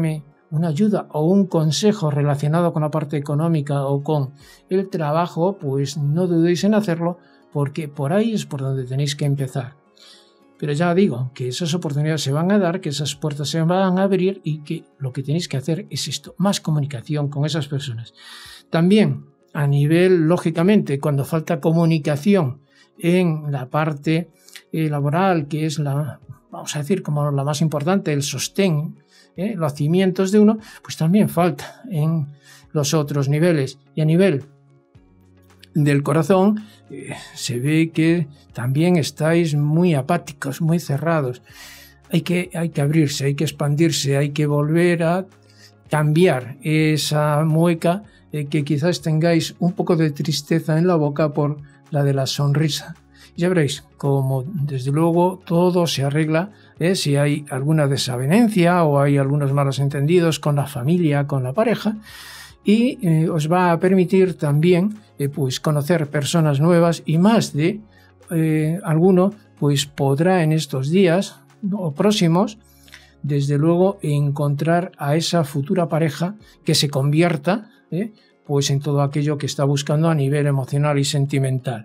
una ayuda o un consejo relacionado con la parte económica o con el trabajo, pues no dudéis en hacerlo, porque por ahí es por donde tenéis que empezar. Pero ya digo que esas oportunidades se van a dar, que esas puertas se van a abrir y que lo que tenéis que hacer es esto, más comunicación con esas personas. También a nivel, lógicamente, cuando falta comunicación en la parte eh, laboral, que es la, vamos a decir, como la más importante, el sostén, eh, los cimientos de uno, pues también falta en los otros niveles. Y a nivel del corazón, eh, se ve que también estáis muy apáticos, muy cerrados. Hay que, hay que abrirse, hay que expandirse, hay que volver a cambiar esa mueca, eh, que quizás tengáis un poco de tristeza en la boca por la de la sonrisa. Ya veréis como desde luego todo se arregla, eh, si hay alguna desavenencia o hay algunos malos entendidos con la familia, con la pareja, y eh, os va a permitir también eh, pues conocer personas nuevas, y más de eh, alguno pues podrá en estos días o próximos desde luego encontrar a esa futura pareja que se convierta eh, pues en todo aquello que está buscando a nivel emocional y sentimental.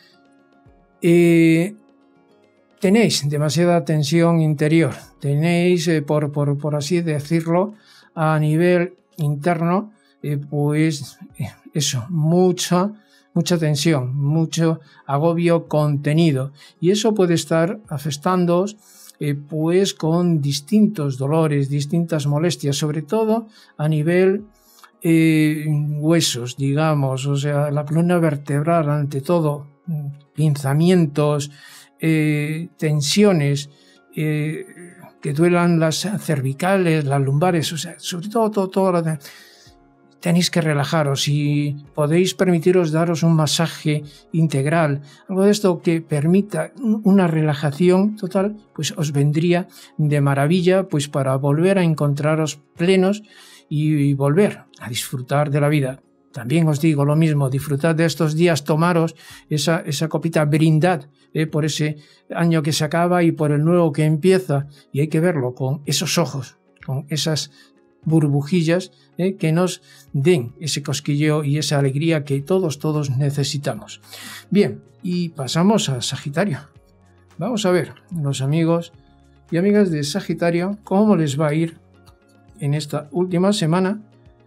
Eh, tenéis demasiada tensión interior, tenéis eh, por, por, por así decirlo a nivel interno eh, pues eso, mucha mucha tensión, mucho agobio contenido, y eso puede estar afectándoos eh, pues con distintos dolores, distintas molestias, sobre todo a nivel eh, huesos, digamos, o sea, la columna vertebral, ante todo, pinzamientos, eh, tensiones, eh, que duelan las cervicales, las lumbares, o sea, sobre todo todo, todo lo de... Tenéis que relajaros y podéis permitiros daros un masaje integral, algo de esto que permita una relajación total, pues os vendría de maravilla, pues para volver a encontraros plenos y volver a disfrutar de la vida. También os digo lo mismo, disfrutad de estos días, tomaros esa, esa copita, brindad eh, por ese año que se acaba y por el nuevo que empieza, y hay que verlo con esos ojos, con esas burbujillas eh, que nos den ese cosquilleo y esa alegría que todos, todos necesitamos. Bien, y pasamos a Sagitario. Vamos a ver, los amigos y amigas de Sagitario, cómo les va a ir en esta última semana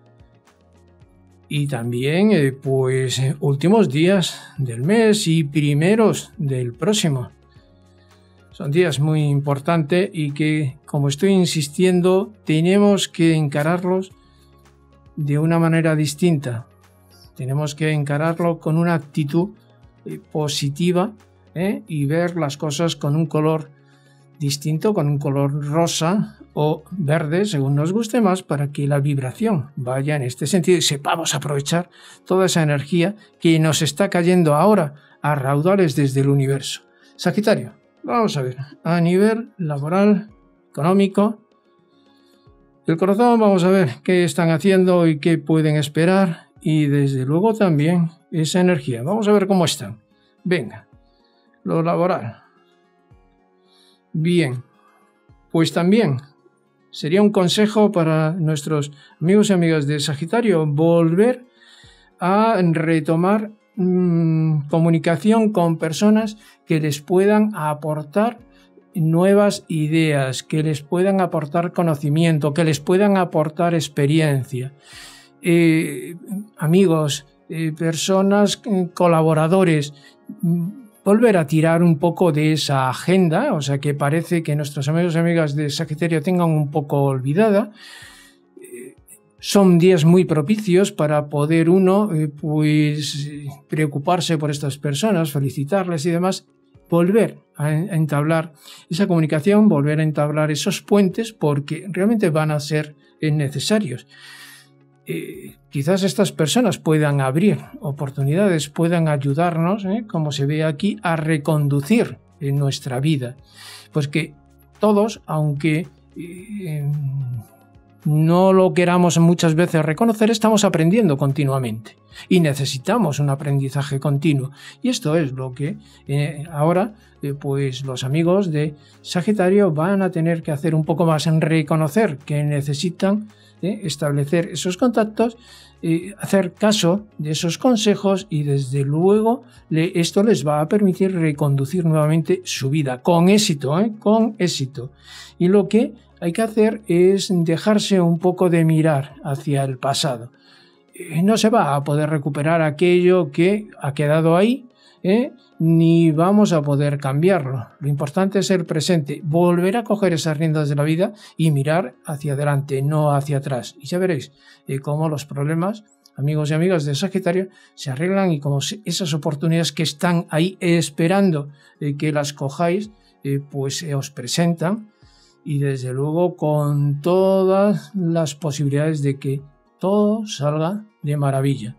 y también eh, pues últimos días del mes y primeros del próximo. Son días muy importantes y que, como estoy insistiendo, tenemos que encararlos de una manera distinta. Tenemos que encararlo con una actitud eh, positiva ¿eh? y ver las cosas con un color distinto, con un color rosa o verde, según nos guste más, para que la vibración vaya en este sentido y sepamos aprovechar toda esa energía que nos está cayendo ahora a raudales desde el universo. Sagitario. Vamos a ver, a nivel laboral, económico, el corazón, vamos a ver qué están haciendo y qué pueden esperar, y desde luego también esa energía. Vamos a ver cómo están. Venga, lo laboral. Bien, pues también sería un consejo para nuestros amigos y amigas de Sagitario volver a retomar comunicación con personas que les puedan aportar nuevas ideas, que les puedan aportar conocimiento, que les puedan aportar experiencia. Eh, amigos, eh, personas, eh, colaboradores, volver a tirar un poco de esa agenda, o sea que parece que nuestros amigos y amigas de Sagitario tengan un poco olvidada. Son días muy propicios para poder uno eh, pues preocuparse por estas personas, felicitarles y demás, volver a entablar esa comunicación, volver a entablar esos puentes, porque realmente van a ser necesarios. Eh, quizás estas personas puedan abrir oportunidades, puedan ayudarnos, eh, como se ve aquí, a reconducir en nuestra vida. Pues que todos, aunque eh, no lo queramos muchas veces reconocer, estamos aprendiendo continuamente y necesitamos un aprendizaje continuo. Y esto es lo que eh, ahora eh, pues los amigos de Sagitario van a tener que hacer un poco más, en reconocer que necesitan ¿eh? Establecer esos contactos, eh, hacer caso de esos consejos y desde luego le, esto les va a permitir reconducir nuevamente su vida con éxito, ¿eh? Con éxito. Y lo que hay que hacer es dejarse un poco de mirar hacia el pasado. Eh, no se va a poder recuperar aquello que ha quedado ahí, ¿eh? Ni vamos a poder cambiarlo. Lo importante es el presente, volver a coger esas riendas de la vida y mirar hacia adelante, no hacia atrás. Y ya veréis eh, cómo los problemas, amigos y amigas de Sagitario, se arreglan y como esas oportunidades que están ahí esperando eh, que las cojáis, eh, pues se os presentan y desde luego con todas las posibilidades de que todo salga de maravilla.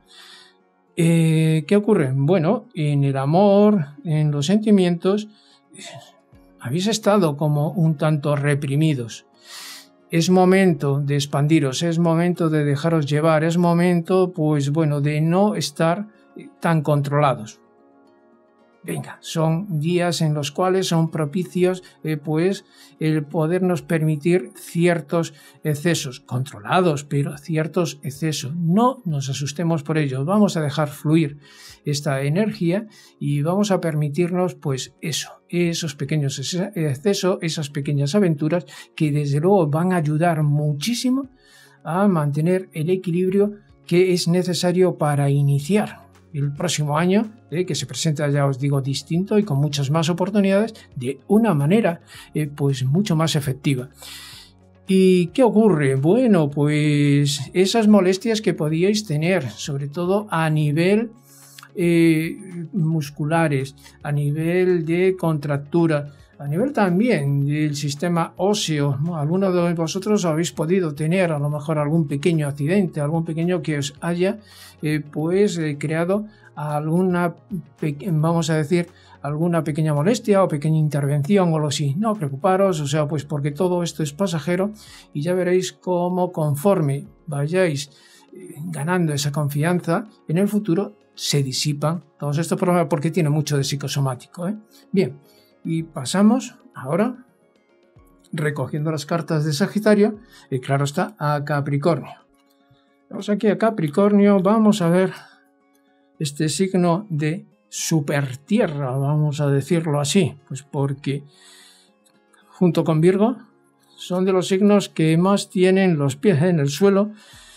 Eh, ¿Qué ocurre? Bueno, en el amor, en los sentimientos, habéis estado como un tanto reprimidos. Es momento de expandiros, es momento de dejaros llevar, es momento, pues bueno, de no estar tan controlados. Venga, son días en los cuales son propicios eh, pues el podernos permitir ciertos excesos, controlados, pero ciertos excesos. No nos asustemos por ello, vamos a dejar fluir esta energía y vamos a permitirnos pues eso, esos pequeños excesos, esas pequeñas aventuras que desde luego van a ayudar muchísimo a mantener el equilibrio que es necesario para iniciar el próximo año, eh, que se presenta, ya os digo, distinto y con muchas más oportunidades, de una manera eh, pues mucho más efectiva. ¿Y qué ocurre? Bueno, pues esas molestias que podíais tener, sobre todo a nivel eh, musculares, a nivel de contractura, a nivel también del sistema óseo, ¿no? Algunos de vosotros habéis podido tener a lo mejor algún pequeño accidente, algún pequeño que os haya eh, pues eh, creado alguna, vamos a decir, alguna pequeña molestia o pequeña intervención o lo así. No preocuparos, o sea, pues porque todo esto es pasajero y ya veréis cómo conforme vayáis eh, ganando esa confianza en el futuro se disipan todos estos problemas porque tiene mucho de psicosomático, ¿eh? Bien. Y pasamos ahora, recogiendo las cartas de Sagitario, y claro está, a Capricornio. Vamos aquí a Capricornio, vamos a ver este signo de supertierra, vamos a decirlo así, pues porque junto con Virgo son de los signos que más tienen los pies en el suelo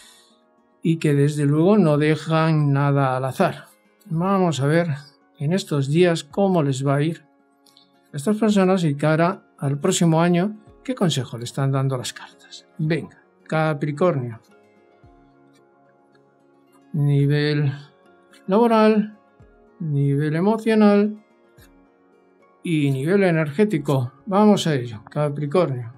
y que desde luego no dejan nada al azar. Vamos a ver en estos días cómo les va a ir a estas personas y cara al próximo año, ¿qué consejo le están dando las cartas? Venga, Capricornio. Nivel laboral, nivel emocional y nivel energético. Vamos a ello, Capricornio.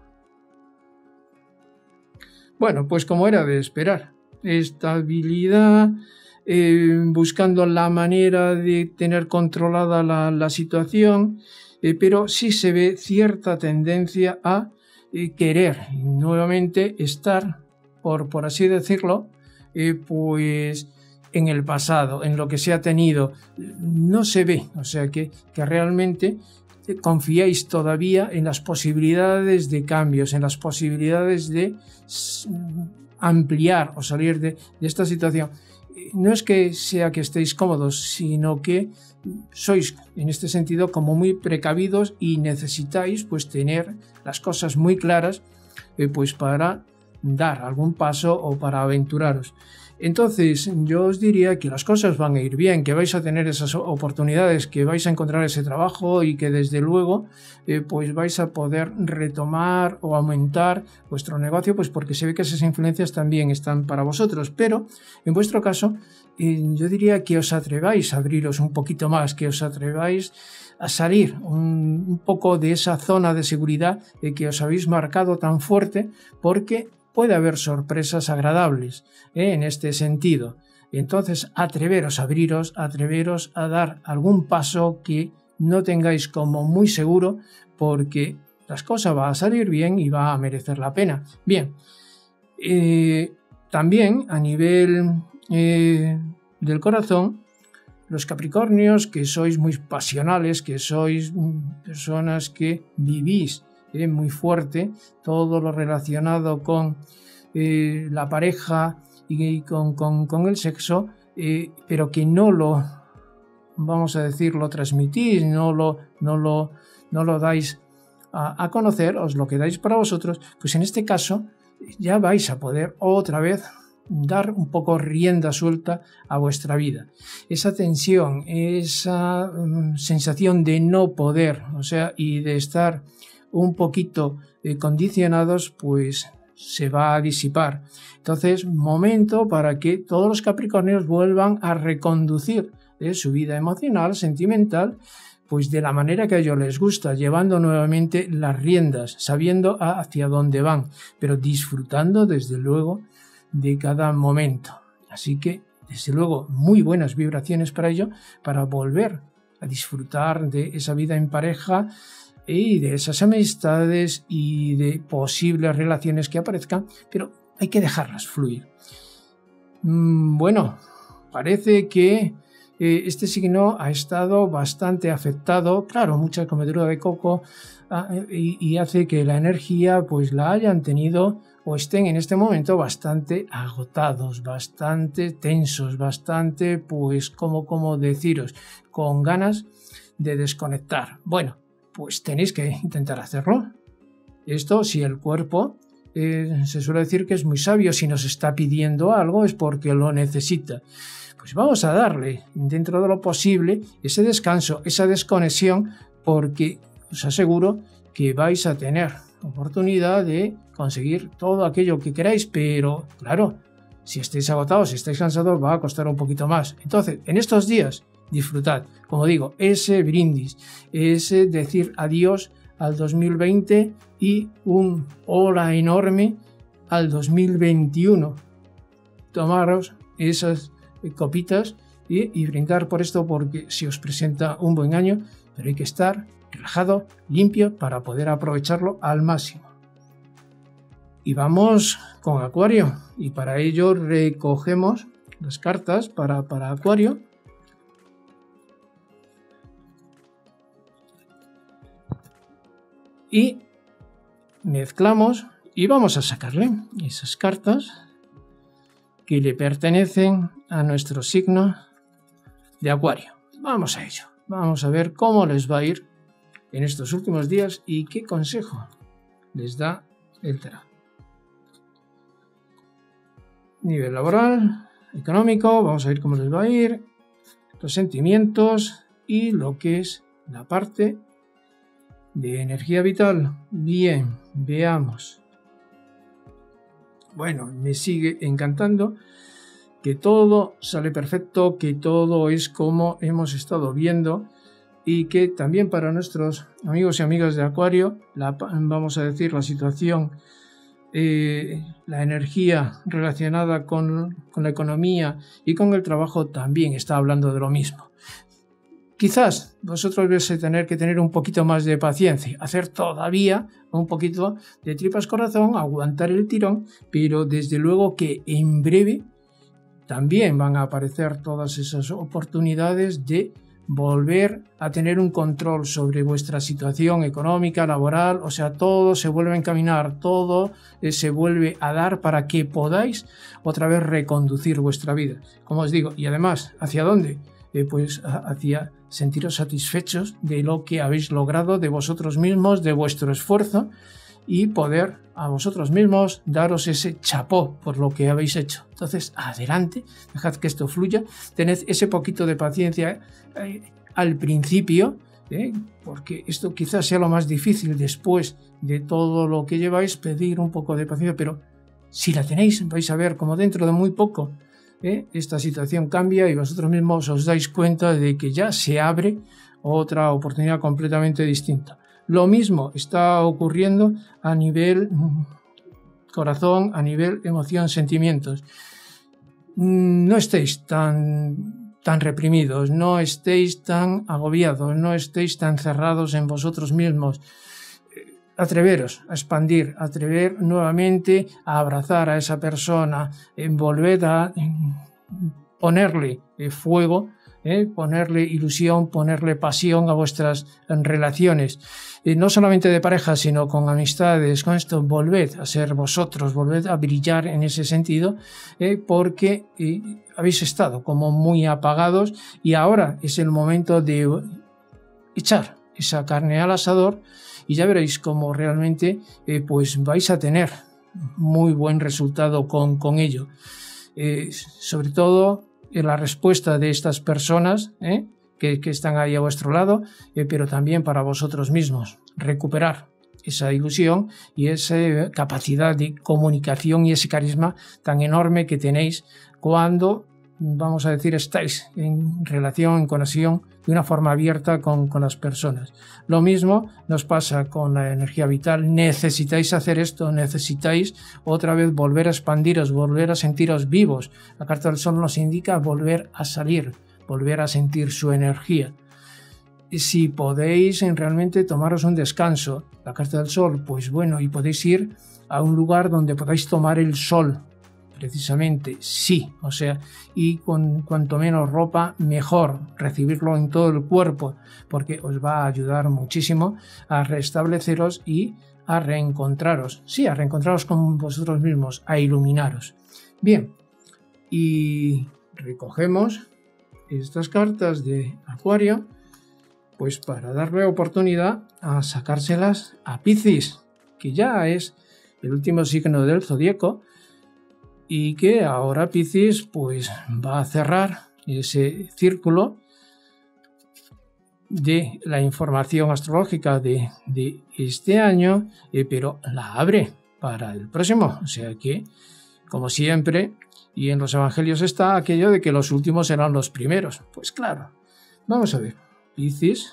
Bueno, pues como era de esperar, estabilidad, eh, buscando la manera de tener controlada la, la situación, Eh, pero sí se ve cierta tendencia a eh, querer nuevamente estar, por, por así decirlo, eh, pues en el pasado, en lo que se ha tenido. No se ve, o sea que, que realmente confiáis todavía en las posibilidades de cambios, en las posibilidades de ampliar o salir de, de esta situación. No es que sea que estéis cómodos, sino que sois en este sentido como muy precavidos y necesitáis pues tener las cosas muy claras eh, pues para dar algún paso o para aventuraros. Entonces yo os diría que las cosas van a ir bien, que vais a tener esas oportunidades, que vais a encontrar ese trabajo y que desde luego eh, pues vais a poder retomar o aumentar vuestro negocio, pues porque se ve que esas influencias también están para vosotros, pero en vuestro caso eh, yo diría que os atreváis a abriros un poquito más, que os atreváis a salir un, un poco de esa zona de seguridad de que os habéis marcado tan fuerte, porque puede haber sorpresas agradables ¿eh? en este sentido. Entonces, atreveros a abriros, atreveros a dar algún paso que no tengáis como muy seguro, porque las cosas van a salir bien y va a merecer la pena. Bien, eh, también a nivel eh, del corazón, los Capricornios, que sois muy pasionales, que sois personas que vivís Eh, muy fuerte todo lo relacionado con eh, la pareja y con, con, con el sexo, eh, pero que no lo, vamos a decir, lo transmitís, no lo, no lo, no lo dais a, a conocer, os lo quedáis para vosotros, pues en este caso ya vais a poder otra vez dar un poco rienda suelta a vuestra vida. Esa tensión, esa um, sensación de no poder, o sea, y de estar un poquito eh, condicionados, pues se va a disipar. Entonces, momento para que todos los Capricornios vuelvan a reconducir eh, su vida emocional, sentimental, pues de la manera que a ellos les gusta, llevando nuevamente las riendas, sabiendo hacia dónde van, pero disfrutando desde luego de cada momento. Así que, desde luego, muy buenas vibraciones para ello, para volver a disfrutar de esa vida en pareja y de esas amistades y de posibles relaciones que aparezcan, pero hay que dejarlas fluir. Bueno, parece que eh, este signo ha estado bastante afectado, claro, mucha comedura de coco ah, y, y hace que la energía pues la hayan tenido o estén en este momento bastante agotados, bastante tensos, bastante, pues, como, como deciros, con ganas de desconectar. Bueno, pues tenéis que intentar hacerlo. Esto, si el cuerpo, eh, se suele decir que es muy sabio, si nos está pidiendo algo es porque lo necesita. Pues vamos a darle, dentro de lo posible, ese descanso, esa desconexión, porque os aseguro que vais a tener oportunidad de conseguir todo aquello que queráis, pero claro, si estáis agotados, si estáis cansados, va a costar un poquito más. Entonces, en estos días, disfrutad, como digo, ese brindis, ese decir adiós al dos mil veinte y un hola enorme al dos mil veintiuno. Tomaros esas copitas y, y brindar por esto, porque si os presenta un buen año, pero hay que estar relajado, limpio, para poder aprovecharlo al máximo. Y vamos con Acuario, y para ello recogemos las cartas para, para Acuario. Y mezclamos y vamos a sacarle esas cartas que le pertenecen a nuestro signo de Acuario. Vamos a ello. Vamos a ver cómo les va a ir en estos últimos días y qué consejo les da el tarot. Nivel laboral, económico, vamos a ver cómo les va a ir, los sentimientos y lo que es la parte de energía vital. Bien, veamos. Bueno, me sigue encantando que todo sale perfecto, que todo es como hemos estado viendo, y que también para nuestros amigos y amigas de Acuario, la, vamos a decir, la situación, eh, la energía relacionada con, con la economía y con el trabajo también está hablando de lo mismo. Quizás vosotros vais a tener que tener un poquito más de paciencia, hacer todavía un poquito de tripas corazón, aguantar el tirón, pero desde luego que en breve también van a aparecer todas esas oportunidades de volver a tener un control sobre vuestra situación económica, laboral, o sea, todo se vuelve a encaminar, todo eh, se vuelve a dar para que podáis otra vez reconducir vuestra vida. Como os digo, y además, ¿hacia dónde? Eh, pues hacia sentiros satisfechos de lo que habéis logrado, de vosotros mismos, de vuestro esfuerzo, y poder a vosotros mismos daros ese chapó por lo que habéis hecho. Entonces, adelante, dejad que esto fluya, tened ese poquito de paciencia eh, al principio, eh, porque esto quizás sea lo más difícil después de todo lo que lleváis, pedir un poco de paciencia, pero si la tenéis, vais a ver como dentro de muy poco eh, esta situación cambia y vosotros mismos os dais cuenta de que ya se abre otra oportunidad completamente distinta. Lo mismo está ocurriendo a nivel corazón, a nivel emoción, sentimientos. No estéis tan, tan reprimidos, no estéis tan agobiados, no estéis tan cerrados en vosotros mismos. Atreveros a expandir, atrever nuevamente a abrazar a esa persona, volver a ponerle fuego ¿eh? Ponerle ilusión, ponerle pasión a vuestras relaciones. Eh, no solamente de pareja, sino con amistades, con esto, volved a ser vosotros, volved a brillar en ese sentido, eh, porque eh, habéis estado como muy apagados y ahora es el momento de echar esa carne al asador y ya veréis cómo realmente eh, pues vais a tener muy buen resultado con, con ello. Eh, sobre todo en la respuesta de estas personas, ¿eh? Que, que están ahí a vuestro lado, eh, pero también para vosotros mismos, recuperar esa ilusión y esa capacidad de comunicación y ese carisma tan enorme que tenéis cuando, vamos a decir, estáis en relación, en conexión de una forma abierta con, con las personas. Lo mismo nos pasa con la energía vital. Necesitáis hacer esto, necesitáis otra vez volver a expandiros, volver a sentiros vivos. La carta del sol nos indica volver a salir, volver a sentir su energía. Si podéis realmente tomaros un descanso, la carta del sol, pues bueno, y podéis ir a un lugar donde podáis tomar el sol, precisamente, sí, o sea, y con cuanto menos ropa, mejor, recibirlo en todo el cuerpo, porque os va a ayudar muchísimo a restableceros y a reencontraros, sí, a reencontraros con vosotros mismos, a iluminaros. Bien, y recogemos estas cartas de Acuario, pues para darle oportunidad a sacárselas a Piscis, que ya es el último signo del zodíaco y que ahora Piscis pues va a cerrar ese círculo de la información astrológica de, de este año, eh, pero la abre para el próximo, o sea que, como siempre, y en los evangelios está aquello de que los últimos serán los primeros. Pues claro, vamos a ver. Piscis,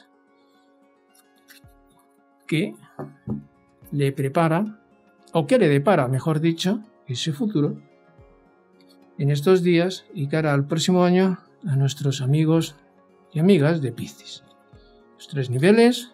que le prepara, o que le depara, mejor dicho, ese futuro en estos días y cara al próximo año a nuestros amigos y amigas de Piscis. Los tres niveles: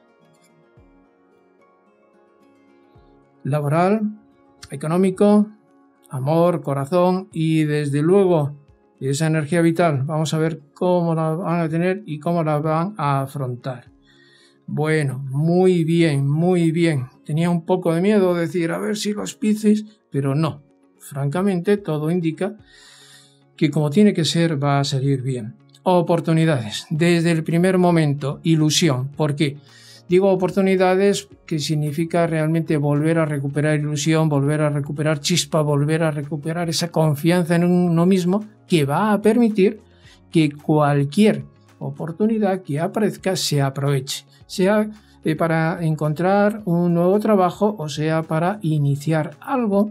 laboral, económico, amor, corazón y desde luego esa energía vital. Vamos a ver cómo la van a tener y cómo la van a afrontar. Bueno, muy bien, muy bien. Tenía un poco de miedo de decir a ver si los Piscis, pero no. Francamente, todo indica que como tiene que ser va a salir bien. Oportunidades. Desde el primer momento, ilusión. ¿Por qué? Digo oportunidades que significa realmente volver a recuperar ilusión, volver a recuperar chispa, volver a recuperar esa confianza en uno mismo que va a permitir que cualquier oportunidad que aparezca se aproveche, sea eh, para encontrar un nuevo trabajo o sea para iniciar algo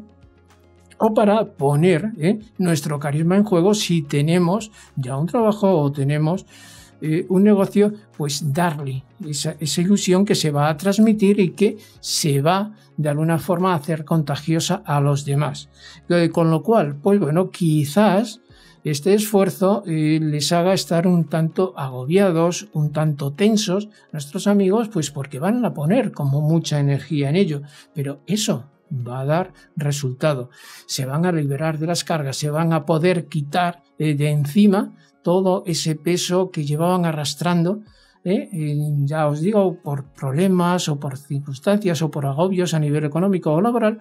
o para poner eh, nuestro carisma en juego si tenemos ya un trabajo o tenemos Eh, un negocio, pues darle esa, esa ilusión que se va a transmitir y que se va de alguna forma a hacer contagiosa a los demás. Eh, con lo cual, pues bueno, quizás este esfuerzo eh, les haga estar un tanto agobiados, un tanto tensos, nuestros amigos, pues porque van a poner como mucha energía en ello, pero eso va a dar resultado. Se van a liberar de las cargas, se van a poder quitar eh, de encima todo ese peso que llevaban arrastrando, ¿eh? Eh, ya os digo, por problemas o por circunstancias o por agobios a nivel económico o laboral,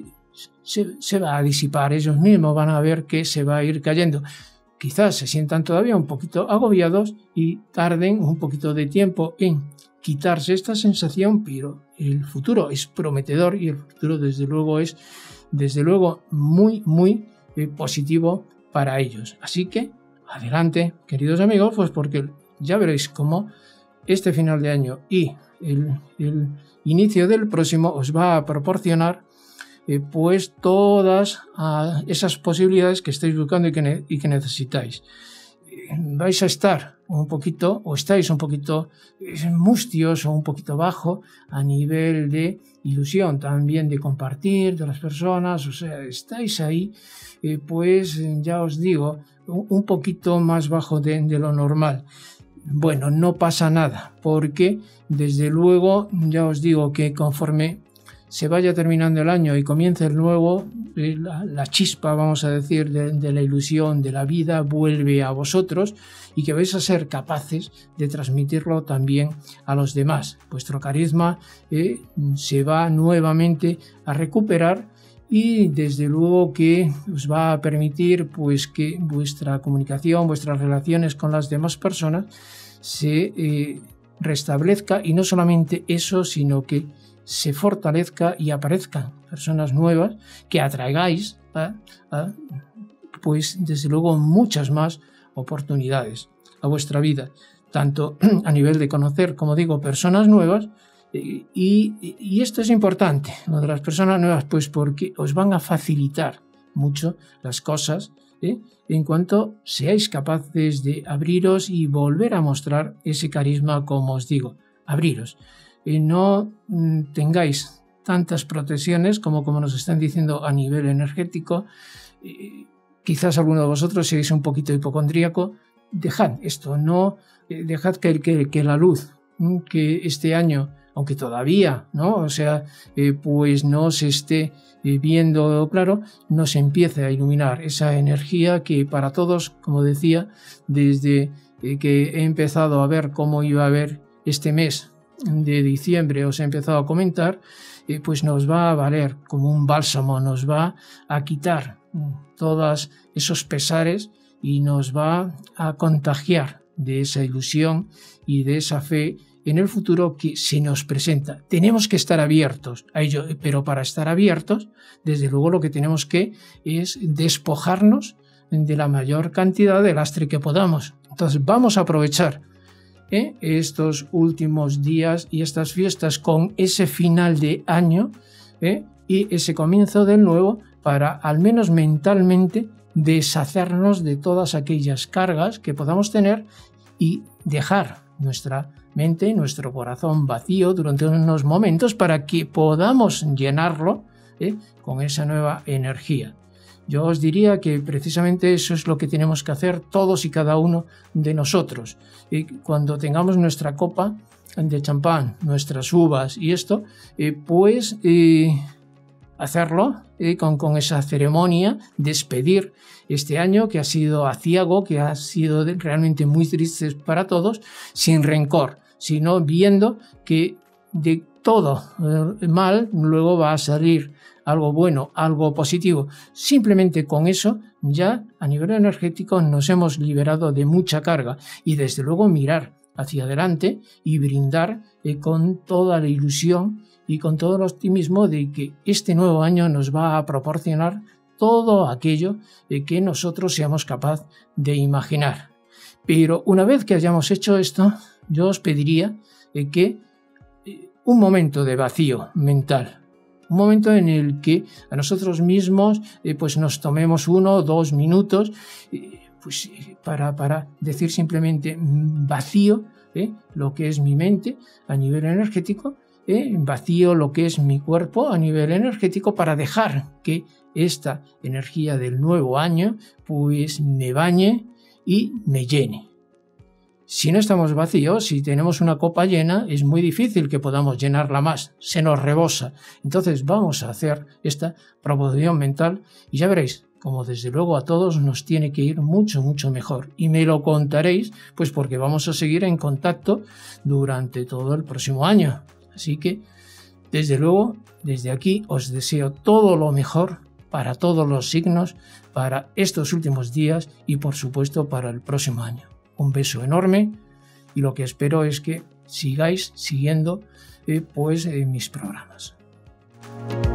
se, se va a disipar. Ellos mismos van a ver que se va a ir cayendo. Quizás se sientan todavía un poquito agobiados y tarden un poquito de tiempo en quitarse esta sensación, pero el futuro es prometedor y el futuro desde luego es desde luego muy muy eh, positivo para ellos. Así que adelante, queridos amigos, pues porque ya veréis cómo este final de año y el, el inicio del próximo os va a proporcionar eh, pues todas uh, esas posibilidades que estáis buscando y que, ne- y que necesitáis. Eh, vais a estar un poquito, o estáis un poquito eh, mustios o un poquito bajo a nivel de ilusión, también de compartir de las personas, o sea, estáis ahí, eh, pues ya os digo, un poquito más bajo de, de lo normal. Bueno, no pasa nada, porque desde luego ya os digo que conforme se vaya terminando el año y comience el nuevo, eh, la, la chispa, vamos a decir, de, de la ilusión de la vida vuelve a vosotros y que vais a ser capaces de transmitirlo también a los demás. Vuestro carisma eh, se va nuevamente a recuperar y desde luego que os va a permitir pues que vuestra comunicación, vuestras relaciones con las demás personas se eh, restablezca, y no solamente eso, sino que se fortalezca y aparezcan personas nuevas que atraigáis a, a, pues desde luego muchas más oportunidades a vuestra vida, tanto a nivel de conocer, como digo, personas nuevas. Y, y, y esto es importante, lo de las personas nuevas, pues porque os van a facilitar mucho las cosas, ¿eh? en cuanto seáis capaces de abriros y volver a mostrar ese carisma, como os digo, abriros. Y no mm, tengáis tantas protecciones como, como nos están diciendo a nivel energético. Eh, quizás alguno de vosotros seáis un poquito hipocondríaco. Dejad esto, no eh, dejad que, que, que la luz, que este año, aunque todavía, ¿no? O sea, eh, pues no se esté eh, viendo claro, nos empiece a iluminar esa energía que para todos, como decía, desde eh, que he empezado a ver cómo iba a ver este mes de diciembre, os he empezado a comentar, eh, pues nos va a valer como un bálsamo, nos va a quitar todos esos pesares y nos va a contagiar de esa ilusión y de esa fe en el futuro que se nos presenta. Tenemos que estar abiertos a ello, pero para estar abiertos, desde luego lo que tenemos que es despojarnos de la mayor cantidad de lastre que podamos. Entonces vamos a aprovechar ¿eh? estos últimos días y estas fiestas con ese final de año ¿eh? y ese comienzo del nuevo para, al menos mentalmente, deshacernos de todas aquellas cargas que podamos tener y dejar nuestra mente, nuestro corazón vacío durante unos momentos para que podamos llenarlo ¿eh? con esa nueva energía. Yo os diría que precisamente eso es lo que tenemos que hacer todos y cada uno de nosotros. Y cuando tengamos nuestra copa de champán, nuestras uvas y esto, eh, pues eh, hacerlo eh, con, con esa ceremonia, despedir este año que ha sido aciago, que ha sido realmente muy triste para todos, sin rencor, sino viendo que de todo eh, mal luego va a salir algo bueno, algo positivo. Simplemente con eso ya a nivel energético nos hemos liberado de mucha carga y desde luego mirar hacia adelante y brindar eh, con toda la ilusión y con todo el optimismo de que este nuevo año nos va a proporcionar todo aquello eh, que nosotros seamos capaces de imaginar. Pero una vez que hayamos hecho esto, yo os pediría eh, que eh, un momento de vacío mental, un momento en el que a nosotros mismos eh, pues nos tomemos uno o dos minutos eh, pues, eh, para, para decir simplemente vacío eh, lo que es mi mente a nivel energético, eh, vacío lo que es mi cuerpo a nivel energético, para dejar que esta energía del nuevo año pues me bañe y me llene. Si no estamos vacíos, si tenemos una copa llena, es muy difícil que podamos llenarla más, se nos rebosa. Entonces vamos a hacer esta proposición mental y ya veréis como desde luego a todos nos tiene que ir mucho, mucho mejor. Y me lo contaréis, pues porque vamos a seguir en contacto durante todo el próximo año. Así que, desde luego, desde aquí os deseo todo lo mejor para todos los signos, para estos últimos días y por supuesto para el próximo año. Un beso enorme y lo que espero es que sigáis siguiendo eh, pues, eh, mis programas.